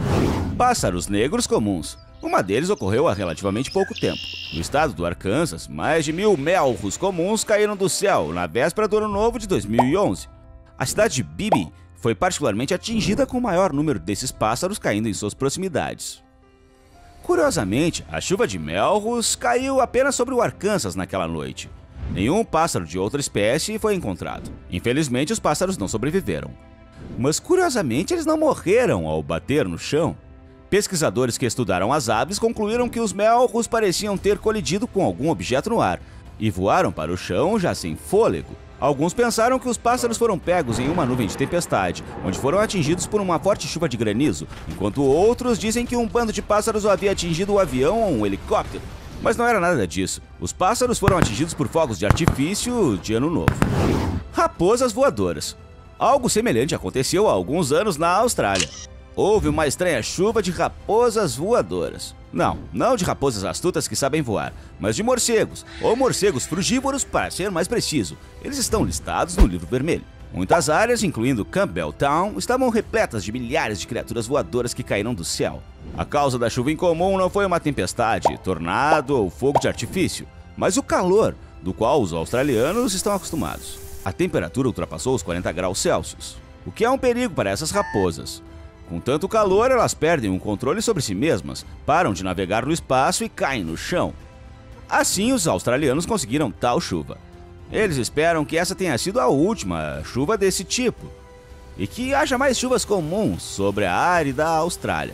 Pássaros negros comuns. Uma deles ocorreu há relativamente pouco tempo. No estado do Arkansas, mais de mil melros comuns caíram do céu na véspera do ano novo de dois mil e onze. A cidade de Bibi foi particularmente atingida com o maior número desses pássaros caindo em suas proximidades. Curiosamente, a chuva de melros caiu apenas sobre o Arkansas naquela noite. Nenhum pássaro de outra espécie foi encontrado. Infelizmente, os pássaros não sobreviveram. Mas curiosamente, eles não morreram ao bater no chão. Pesquisadores que estudaram as aves concluíram que os melros pareciam ter colidido com algum objeto no ar e voaram para o chão já sem fôlego. Alguns pensaram que os pássaros foram pegos em uma nuvem de tempestade, onde foram atingidos por uma forte chuva de granizo, enquanto outros dizem que um bando de pássaros havia atingido o avião ou um helicóptero. Mas não era nada disso. Os pássaros foram atingidos por fogos de artifício de Ano Novo. Raposas voadoras. Algo semelhante aconteceu há alguns anos na Austrália. Houve uma estranha chuva de raposas voadoras. Não, não de raposas astutas que sabem voar, mas de morcegos, ou morcegos frugívoros para ser mais preciso. Eles estão listados no livro vermelho. Muitas áreas, incluindo Campbelltown, estavam repletas de milhares de criaturas voadoras que caíram do céu. A causa da chuva incomum não foi uma tempestade, tornado ou fogo de artifício, mas o calor, do qual os australianos estão acostumados. A temperatura ultrapassou os quarenta graus Celsius, o que é um perigo para essas raposas. Com tanto calor, elas perdem o controle sobre si mesmas, param de navegar no espaço e caem no chão. Assim, os australianos conseguiram tal chuva. Eles esperam que essa tenha sido a última chuva desse tipo, e que haja mais chuvas comuns sobre a árida Austrália.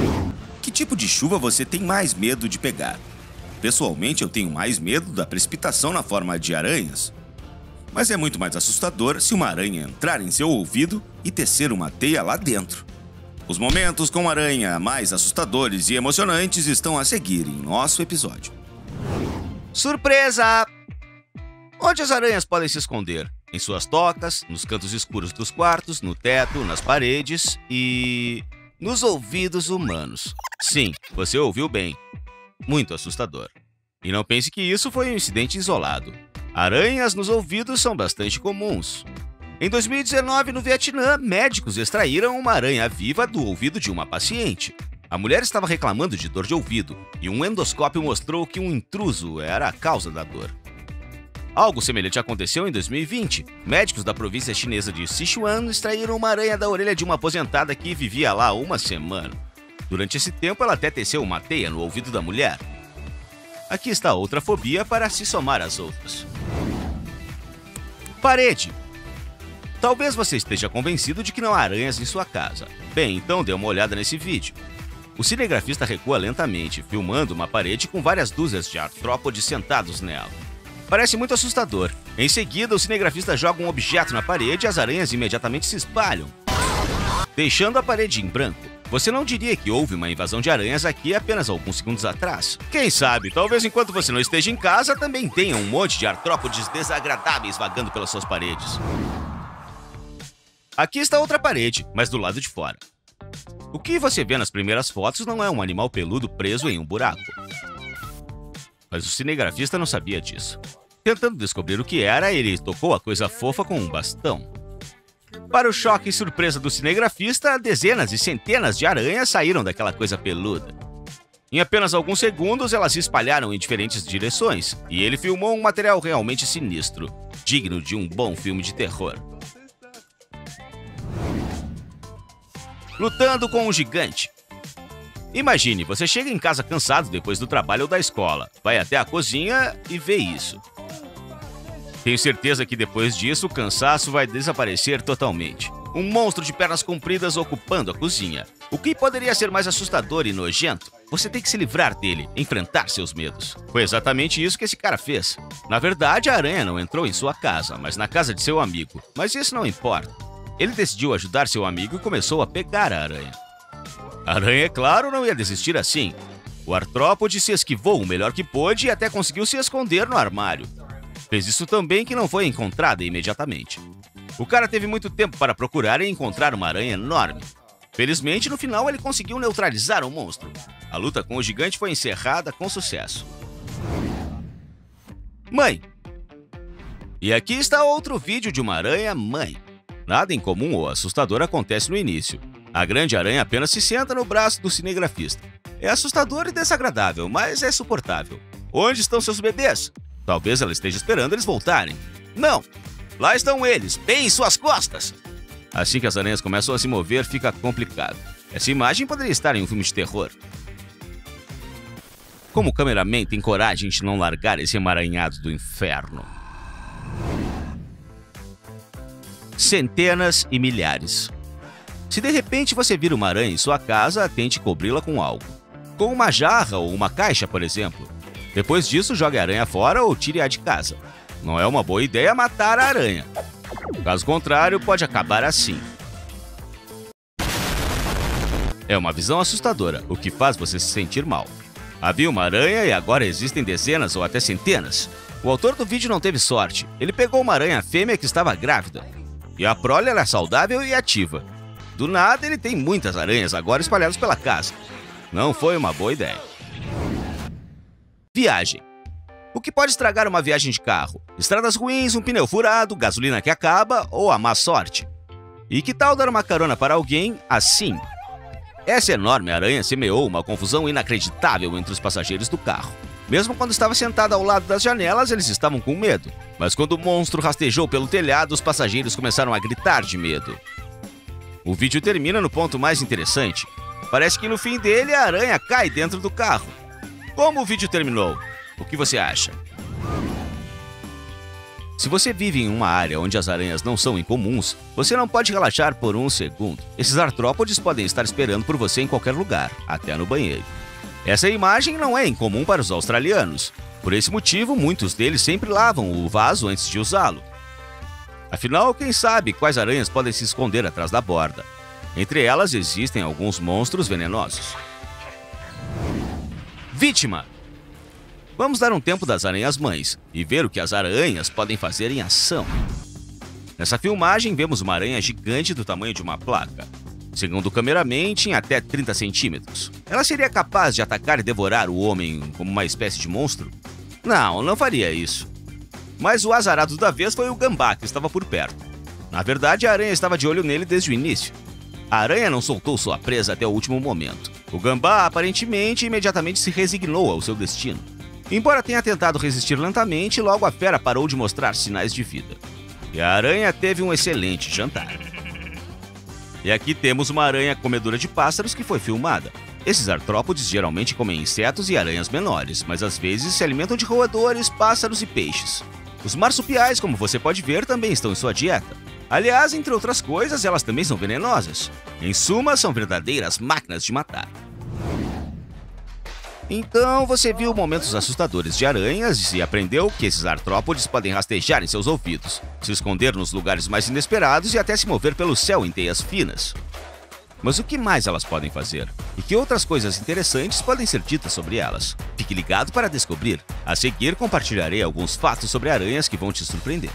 Que tipo de chuva você tem mais medo de pegar? Pessoalmente, eu tenho mais medo da precipitação na forma de aranhas. Mas é muito mais assustador se uma aranha entrar em seu ouvido e tecer uma teia lá dentro. Os momentos com aranha mais assustadores e emocionantes estão a seguir em nosso episódio. Surpresa! Onde as aranhas podem se esconder? Em suas tocas, nos cantos escuros dos quartos, no teto, nas paredes e... nos ouvidos humanos. Sim, você ouviu bem. Muito assustador. E não pense que isso foi um incidente isolado. Aranhas nos ouvidos são bastante comuns. Em dois mil e dezenove, no Vietnã, médicos extraíram uma aranha viva do ouvido de uma paciente. A mulher estava reclamando de dor de ouvido e um endoscópio mostrou que um intruso era a causa da dor. Algo semelhante aconteceu em dois mil e vinte. Médicos da província chinesa de Sichuan extraíram uma aranha da orelha de uma aposentada que vivia lá uma semana. Durante esse tempo, ela até teceu uma teia no ouvido da mulher. Aqui está outra fobia para se somar às outras. Parede. Talvez você esteja convencido de que não há aranhas em sua casa. Bem, então dê uma olhada nesse vídeo. O cinegrafista recua lentamente, filmando uma parede com várias dúzias de artrópodes sentados nela. Parece muito assustador. Em seguida, o cinegrafista joga um objeto na parede e as aranhas imediatamente se espalham, deixando a parede em branco. Você não diria que houve uma invasão de aranhas aqui apenas alguns segundos atrás? Quem sabe, talvez enquanto você não esteja em casa, também tenha um monte de artrópodes desagradáveis vagando pelas suas paredes. Aqui está outra parede, mas do lado de fora. O que você vê nas primeiras fotos não é um animal peludo preso em um buraco. Mas o cinegrafista não sabia disso. Tentando descobrir o que era, ele tocou a coisa fofa com um bastão. Para o choque e surpresa do cinegrafista, dezenas e centenas de aranhas saíram daquela coisa peluda. Em apenas alguns segundos, elas se espalharam em diferentes direções, e ele filmou um material realmente sinistro, digno de um bom filme de terror. Lutando com um gigante. Imagine, você chega em casa cansado depois do trabalho ou da escola, vai até a cozinha e vê isso. Tenho certeza que depois disso o cansaço vai desaparecer totalmente. Um monstro de pernas compridas ocupando a cozinha. O que poderia ser mais assustador e nojento? Você tem que se livrar dele, enfrentar seus medos. Foi exatamente isso que esse cara fez. Na verdade, a aranha não entrou em sua casa, mas na casa de seu amigo. Mas isso não importa. Ele decidiu ajudar seu amigo e começou a pegar a aranha. A aranha, é claro, não ia desistir assim. O artrópode se esquivou o melhor que pôde e até conseguiu se esconder no armário. Fez isso também que não foi encontrada imediatamente. O cara teve muito tempo para procurar e encontrar uma aranha enorme. Felizmente, no final, ele conseguiu neutralizar o monstro. A luta com o gigante foi encerrada com sucesso. Mãe. E aqui está outro vídeo de uma aranha mãe. Nada incomum ou assustador acontece no início. A grande aranha apenas se senta no braço do cinegrafista. É assustador e desagradável, mas é suportável. Onde estão seus bebês? Talvez ela esteja esperando eles voltarem. Não! Lá estão eles, bem em suas costas! Assim que as aranhas começam a se mover, fica complicado. Essa imagem poderia estar em um filme de terror. Como o cameraman tem coragem de não largar esse emaranhado do inferno? Centenas e milhares. Se de repente você vira uma aranha em sua casa, tente cobri-la com algo. Com uma jarra ou uma caixa, por exemplo. Depois disso, jogue a aranha fora ou tire-a de casa. Não é uma boa ideia matar a aranha. Caso contrário, pode acabar assim. É uma visão assustadora, o que faz você se sentir mal. Havia uma aranha e agora existem dezenas ou até centenas. O autor do vídeo não teve sorte. Ele pegou uma aranha fêmea que estava grávida. E a prole era saudável e ativa. Do nada, ele tem muitas aranhas agora espalhadas pela casa. Não foi uma boa ideia. Viagem. O que pode estragar uma viagem de carro? Estradas ruins, um pneu furado, gasolina que acaba ou a má sorte. E que tal dar uma carona para alguém assim? Essa enorme aranha semeou uma confusão inacreditável entre os passageiros do carro. Mesmo quando estava sentada ao lado das janelas, eles estavam com medo. Mas quando o monstro rastejou pelo telhado, os passageiros começaram a gritar de medo. O vídeo termina no ponto mais interessante. Parece que no fim dele a aranha cai dentro do carro. Como o vídeo terminou? O que você acha? Se você vive em uma área onde as aranhas não são incomuns, você não pode relaxar por um segundo. Esses artrópodes podem estar esperando por você em qualquer lugar, até no banheiro. Essa imagem não é incomum para os australianos. Por esse motivo, muitos deles sempre lavam o vaso antes de usá-lo. Afinal, quem sabe quais aranhas podem se esconder atrás da borda? Entre elas existem alguns monstros venenosos. Vítima. Vamos dar um tempo das aranhas-mães e ver o que as aranhas podem fazer em ação. Nessa filmagem, vemos uma aranha gigante do tamanho de uma placa. Segundo o cameraman, tinha até trinta centímetros. Ela seria capaz de atacar e devorar o homem como uma espécie de monstro? Não, não faria isso. Mas o azarado da vez foi o gambá, que estava por perto. Na verdade, a aranha estava de olho nele desde o início. A aranha não soltou sua presa até o último momento. O gambá, aparentemente, imediatamente se resignou ao seu destino. Embora tenha tentado resistir lentamente, logo a fera parou de mostrar sinais de vida. E a aranha teve um excelente jantar. E aqui temos uma aranha comedora de pássaros que foi filmada. Esses artrópodes geralmente comem insetos e aranhas menores, mas às vezes se alimentam de roedores, pássaros e peixes. Os marsupiais, como você pode ver, também estão em sua dieta. Aliás, entre outras coisas, elas também são venenosas. Em suma, são verdadeiras máquinas de matar. Então, você viu momentos assustadores de aranhas e aprendeu que esses artrópodes podem rastejar em seus ouvidos, se esconder nos lugares mais inesperados e até se mover pelo céu em teias finas. Mas o que mais elas podem fazer? E que outras coisas interessantes podem ser ditas sobre elas? Fique ligado para descobrir. A seguir, compartilharei alguns fatos sobre aranhas que vão te surpreender.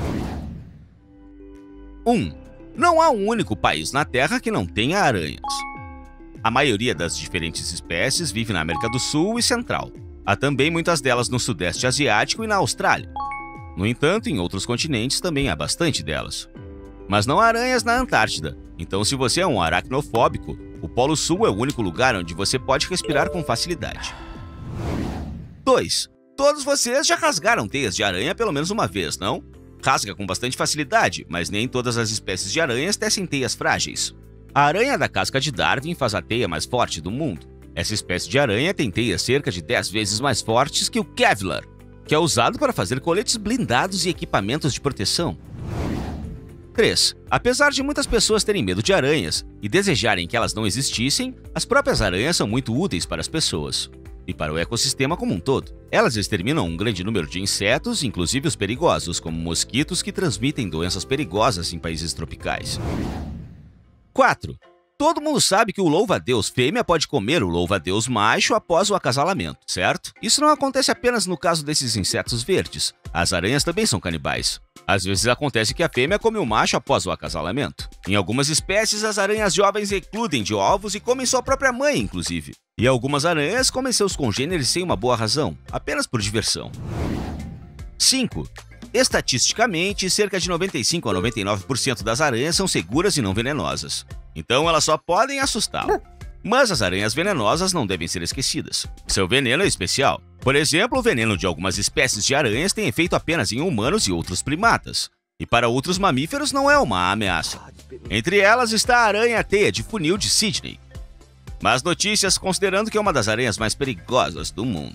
um. Não há um único país na Terra que não tenha aranhas. A maioria das diferentes espécies vive na América do Sul e Central. Há também muitas delas no Sudeste Asiático e na Austrália. No entanto, em outros continentes também há bastante delas. Mas não há aranhas na Antártida. Então, se você é um aracnofóbico, o Polo Sul é o único lugar onde você pode respirar com facilidade. dois. Todos vocês já rasgaram teias de aranha pelo menos uma vez, não? Rasga com bastante facilidade, mas nem todas as espécies de aranhas tecem teias frágeis. A aranha da casca de Darwin faz a teia mais forte do mundo. Essa espécie de aranha tem teias cerca de dez vezes mais fortes que o Kevlar. que é usado para fazer coletes blindados e equipamentos de proteção. três. Apesar de muitas pessoas terem medo de aranhas e desejarem que elas não existissem, as próprias aranhas são muito úteis para as pessoas e para o ecossistema como um todo. Elas exterminam um grande número de insetos, inclusive os perigosos, como mosquitos que transmitem doenças perigosas em países tropicais. quatro. Todo mundo sabe que o louva-a-Deus fêmea pode comer o louva-a-Deus macho após o acasalamento, certo? Isso não acontece apenas no caso desses insetos verdes. As aranhas também são canibais. Às vezes acontece que a fêmea come o macho após o acasalamento. Em algumas espécies, as aranhas jovens ecludem de ovos e comem sua própria mãe, inclusive. E algumas aranhas comem seus congêneres sem uma boa razão, apenas por diversão. cinco. Estatisticamente, cerca de noventa e cinco a noventa e nove por cento das aranhas são seguras e não venenosas. Então elas só podem assustá-lo. Mas as aranhas venenosas não devem ser esquecidas. Seu veneno é especial. Por exemplo, o veneno de algumas espécies de aranhas tem efeito apenas em humanos e outros primatas. E para outros mamíferos não é uma ameaça. Entre elas está a aranha-teia de funil de Sydney. Más notícias, considerando que é uma das aranhas mais perigosas do mundo.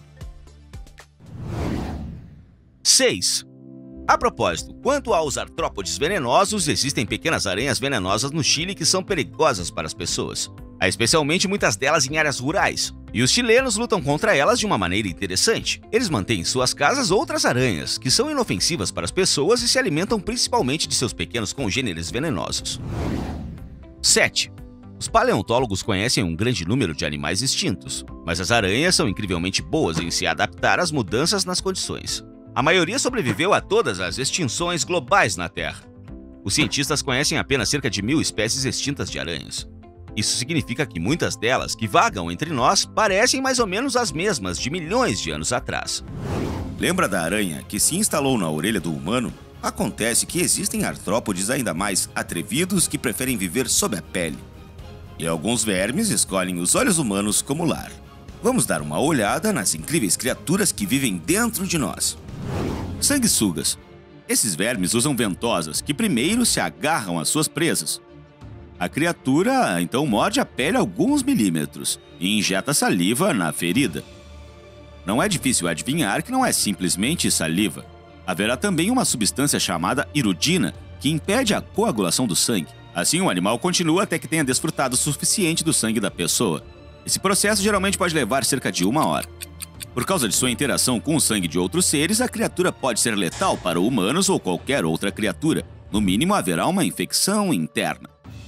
seis. A propósito, quanto aos artrópodes venenosos, existem pequenas aranhas venenosas no Chile que são perigosas para as pessoas. Há especialmente muitas delas em áreas rurais. E os chilenos lutam contra elas de uma maneira interessante. Eles mantêm em suas casas outras aranhas, que são inofensivas para as pessoas e se alimentam principalmente de seus pequenos congêneres venenosos. sete. Os paleontólogos conhecem um grande número de animais extintos, mas as aranhas são incrivelmente boas em se adaptar às mudanças nas condições. A maioria sobreviveu a todas as extinções globais na Terra. Os cientistas conhecem apenas cerca de mil espécies extintas de aranhas. Isso significa que muitas delas que vagam entre nós parecem mais ou menos as mesmas de milhões de anos atrás. Lembra da aranha que se instalou na orelha do humano? Acontece que existem artrópodes ainda mais atrevidos que preferem viver sob a pele. E alguns vermes escolhem os olhos humanos como lar. Vamos dar uma olhada nas incríveis criaturas que vivem dentro de nós. Sanguessugas. Esses vermes usam ventosas que primeiro se agarram às suas presas. A criatura então morde a pele alguns milímetros e injeta saliva na ferida. Não é difícil adivinhar que não é simplesmente saliva. Haverá também uma substância chamada iridina que impede a coagulação do sangue. Assim, o animal continua até que tenha desfrutado o suficiente do sangue da pessoa. Esse processo geralmente pode levar cerca de uma hora. Por causa de sua interação com o sangue de outros seres, a criatura pode ser letal para humanos ou qualquer outra criatura. No mínimo, haverá uma infecção interna.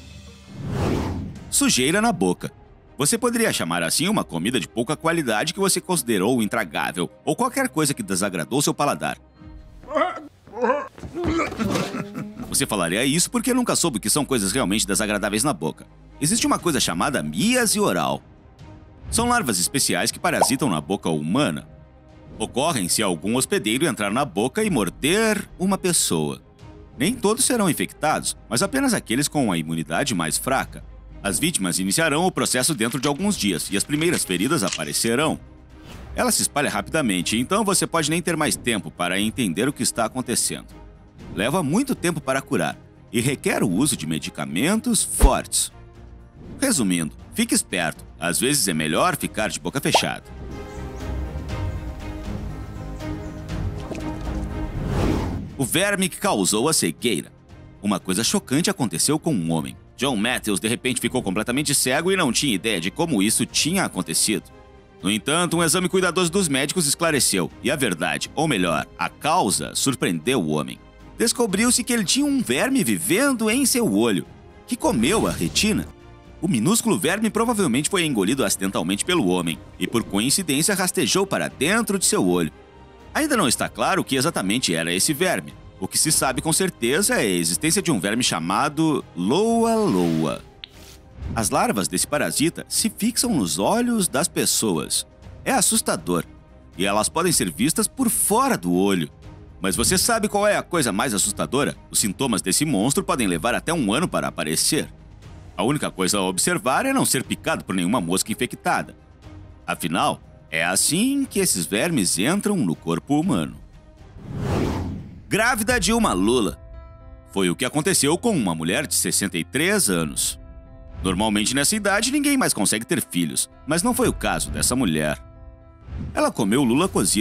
Sujeira na boca. Você poderia chamar assim uma comida de pouca qualidade que você considerou intragável, ou qualquer coisa que desagradou seu paladar. Você falaria isso porque nunca soube que são coisas realmente desagradáveis na boca. Existe uma coisa chamada miase oral. São larvas especiais que parasitam na boca humana. Ocorrem se algum hospedeiro entrar na boca e morder uma pessoa. Nem todos serão infectados, mas apenas aqueles com a imunidade mais fraca. As vítimas iniciarão o processo dentro de alguns dias e as primeiras feridas aparecerão. Ela se espalha rapidamente, então você pode nem ter mais tempo para entender o que está acontecendo. Leva muito tempo para curar e requer o uso de medicamentos fortes. Resumindo, fique esperto. Às vezes é melhor ficar de boca fechada. O verme que causou a cegueira. Uma coisa chocante aconteceu com um homem. John Matthews de repente ficou completamente cego e não tinha ideia de como isso tinha acontecido. No entanto, um exame cuidadoso dos médicos esclareceu, e a verdade, ou melhor, a causa, surpreendeu o homem. Descobriu-se que ele tinha um verme vivendo em seu olho, que comeu a retina. O minúsculo verme provavelmente foi engolido acidentalmente pelo homem e, por coincidência, rastejou para dentro de seu olho. Ainda não está claro o que exatamente era esse verme. O que se sabe com certeza é a existência de um verme chamado loa-loa. As larvas desse parasita se fixam nos olhos das pessoas. É assustador, e elas podem ser vistas por fora do olho. Mas você sabe qual é a coisa mais assustadora? Os sintomas desse monstro podem levar até um ano para aparecer. A única coisa a observar é não ser picado por nenhuma mosca infectada. Afinal, é assim que esses vermes entram no corpo humano. Grávida de uma lula. Foi o que aconteceu com uma mulher de sessenta e três anos. Normalmente nessa idade ninguém mais consegue ter filhos, mas não foi o caso dessa mulher. Ela comeu lula cozida,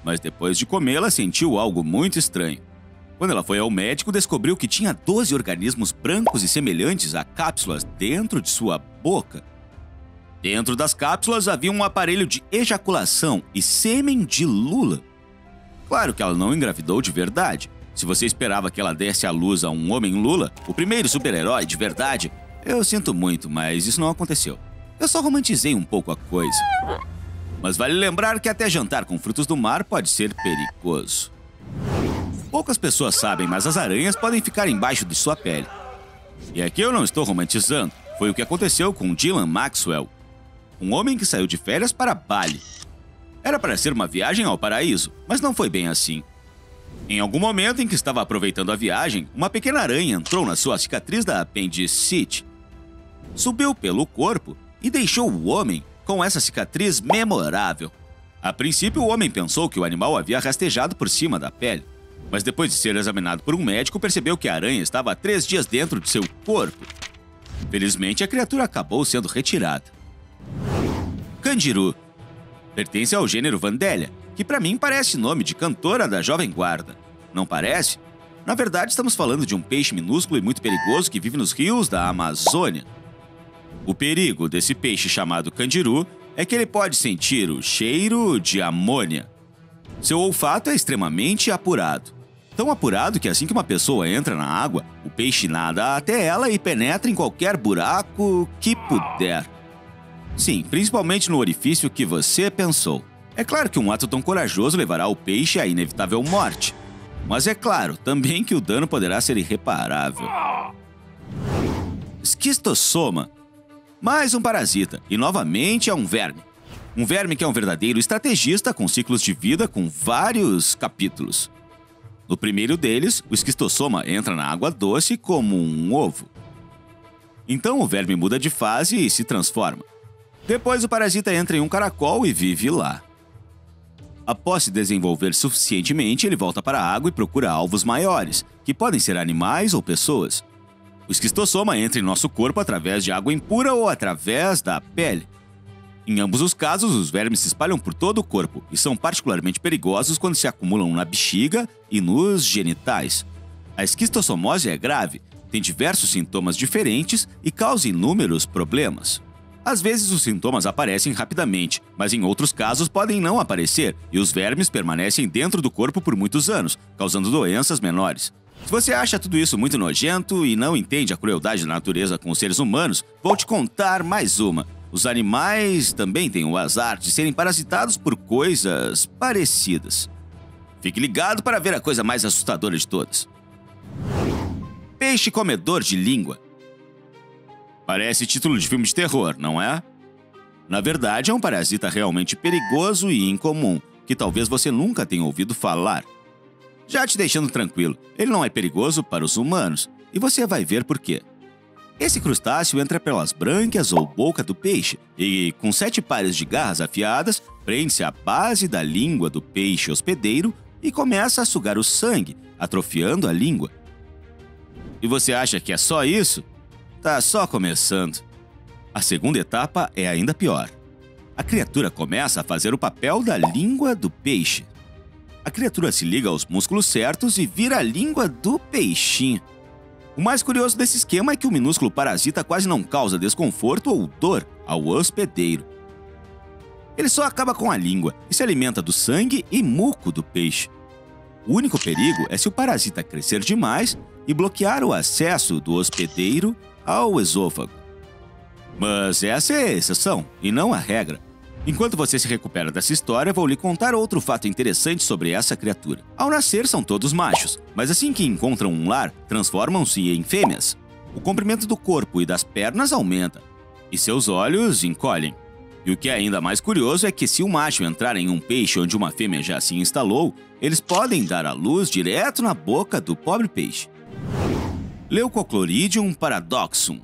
mas depois de comê-la sentiu algo muito estranho. Quando ela foi ao médico, descobriu que tinha doze organismos brancos e semelhantes a cápsulas dentro de sua boca. Dentro das cápsulas havia um aparelho de ejaculação e sêmen de lula. Claro que ela não engravidou de verdade. Se você esperava que ela desse à luz a um homem lula, o primeiro super-herói de verdade, eu sinto muito, mas isso não aconteceu. Eu só romantizei um pouco a coisa. Mas vale lembrar que até jantar com frutos do mar pode ser perigoso. Poucas pessoas sabem, mas as aranhas podem ficar embaixo de sua pele. E aqui eu não estou romantizando. Foi o que aconteceu com Dylan Maxwell, um homem que saiu de férias para Bali. Era para ser uma viagem ao paraíso, mas não foi bem assim. Em algum momento em que estava aproveitando a viagem, uma pequena aranha entrou na sua cicatriz da apendicite, subiu pelo corpo e deixou o homem com essa cicatriz memorável. A princípio, o homem pensou que o animal havia rastejado por cima da pele, mas depois de ser examinado por um médico, percebeu que a aranha estava há três dias dentro de seu corpo. Felizmente, a criatura acabou sendo retirada. Candiru pertence ao gênero Vandellia, que para mim parece nome de cantora da Jovem Guarda. Não parece? Na verdade, estamos falando de um peixe minúsculo e muito perigoso que vive nos rios da Amazônia. O perigo desse peixe chamado candiru é que ele pode sentir o cheiro de amônia. Seu olfato é extremamente apurado. Tão apurado que assim que uma pessoa entra na água, o peixe nada até ela e penetra em qualquer buraco que puder. Sim, principalmente no orifício que você pensou. É claro que um ato tão corajoso levará o peixe à inevitável morte. Mas é claro também que o dano poderá ser irreparável. Esquistossoma. Mais um parasita, e novamente é um verme. Um verme que é um verdadeiro estrategista com ciclos de vida com vários capítulos. No primeiro deles, o esquistossoma entra na água doce como um ovo. Então o verme muda de fase e se transforma. Depois o parasita entra em um caracol e vive lá. Após se desenvolver suficientemente, ele volta para a água e procura alvos maiores, que podem ser animais ou pessoas. O esquistossoma entra em nosso corpo através de água impura ou através da pele. Em ambos os casos, os vermes se espalham por todo o corpo e são particularmente perigosos quando se acumulam na bexiga e nos genitais. A esquistossomose é grave, tem diversos sintomas diferentes e causa inúmeros problemas. Às vezes os sintomas aparecem rapidamente, mas em outros casos podem não aparecer e os vermes permanecem dentro do corpo por muitos anos, causando doenças menores. Se você acha tudo isso muito nojento e não entende a crueldade da natureza com os seres humanos, vou te contar mais uma. Os animais também têm o azar de serem parasitados por coisas parecidas. Fique ligado para ver a coisa mais assustadora de todas. Peixe comedor de língua. Parece título de filme de terror, não é? Na verdade, é um parasita realmente perigoso e incomum, que talvez você nunca tenha ouvido falar. Já te deixando tranquilo, ele não é perigoso para os humanos, e você vai ver por quê. Esse crustáceo entra pelas brânquias ou boca do peixe e, com sete pares de garras afiadas, prende-se à base da língua do peixe hospedeiro e começa a sugar o sangue, atrofiando a língua. E você acha que é só isso? Tá só começando. A segunda etapa é ainda pior. A criatura começa a fazer o papel da língua do peixe. A criatura se liga aos músculos certos e vira a língua do peixinho. O mais curioso desse esquema é que o minúsculo parasita quase não causa desconforto ou dor ao hospedeiro. Ele só acaba com a língua e se alimenta do sangue e muco do peixe. O único perigo é se o parasita crescer demais e bloquear o acesso do hospedeiro ao esôfago. Mas essa é a exceção e não a regra. Enquanto você se recupera dessa história, vou lhe contar outro fato interessante sobre essa criatura. Ao nascer, são todos machos, mas assim que encontram um lar, transformam-se em fêmeas. O comprimento do corpo e das pernas aumenta, e seus olhos encolhem. E o que é ainda mais curioso é que se o macho entrar em um peixe onde uma fêmea já se instalou, eles podem dar à luz direto na boca do pobre peixe. Leucochloridium paradoxum.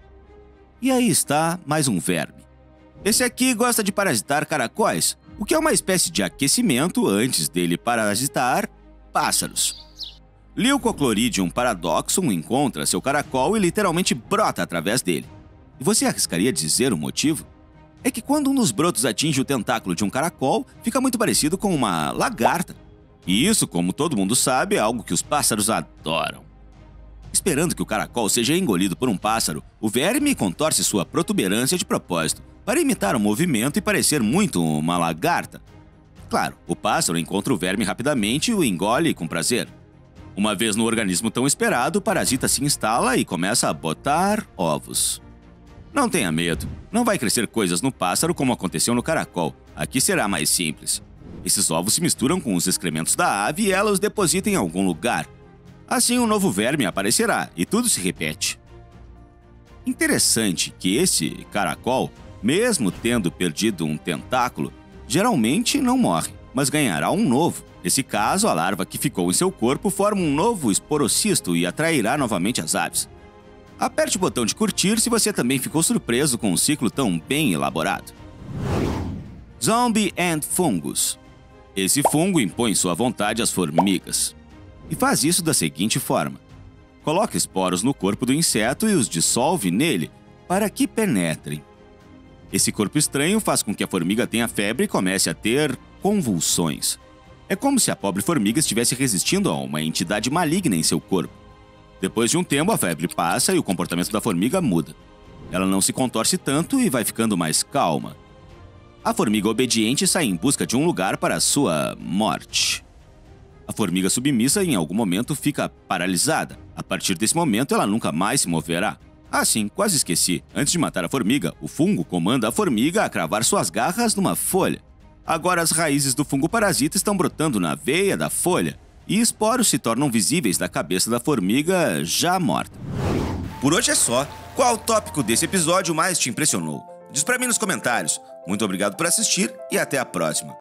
E aí está mais um verme. Esse aqui gosta de parasitar caracóis, o que é uma espécie de aquecimento antes dele parasitar pássaros. Leucochloridium paradoxum encontra seu caracol e literalmente brota através dele. E você arriscaria dizer o motivo? é que quando um dos brotos atinge o tentáculo de um caracol, fica muito parecido com uma lagarta. E isso, como todo mundo sabe, é algo que os pássaros adoram. Esperando que o caracol seja engolido por um pássaro, o verme contorce sua protuberância de propósito, para imitar o movimento e parecer muito uma lagarta. Claro, o pássaro encontra o verme rapidamente e o engole com prazer. Uma vez no organismo tão esperado, o parasita se instala e começa a botar ovos. Não tenha medo, não vai crescer coisas no pássaro como aconteceu no caracol. Aqui será mais simples. Esses ovos se misturam com os excrementos da ave e ela os deposita em algum lugar. Assim, um novo verme aparecerá e tudo se repete. Interessante que esse caracol, mesmo tendo perdido um tentáculo, geralmente não morre, mas ganhará um novo. Nesse caso, a larva que ficou em seu corpo forma um novo esporocisto e atrairá novamente as aves. Aperte o botão de curtir se você também ficou surpreso com um ciclo tão bem elaborado. Zombie Ant Fungus. Esse fungo impõe sua vontade às formigas. E faz isso da seguinte forma. Coloca esporos no corpo do inseto e os dissolve nele para que penetrem. Esse corpo estranho faz com que a formiga tenha febre e comece a ter convulsões. É como se a pobre formiga estivesse resistindo a uma entidade maligna em seu corpo. Depois de um tempo, a febre passa e o comportamento da formiga muda. Ela não se contorce tanto e vai ficando mais calma. A formiga obediente sai em busca de um lugar para a sua morte. A formiga submissa em algum momento fica paralisada. A partir desse momento, ela nunca mais se moverá. Ah, sim, quase esqueci. Antes de matar a formiga, o fungo comanda a formiga a cravar suas garras numa folha. Agora as raízes do fungo parasita estão brotando na veia da folha e esporos se tornam visíveis da cabeça da formiga já morta. Por hoje é só. Qual tópico desse episódio mais te impressionou? Diz pra mim nos comentários. Muito obrigado por assistir e até a próxima.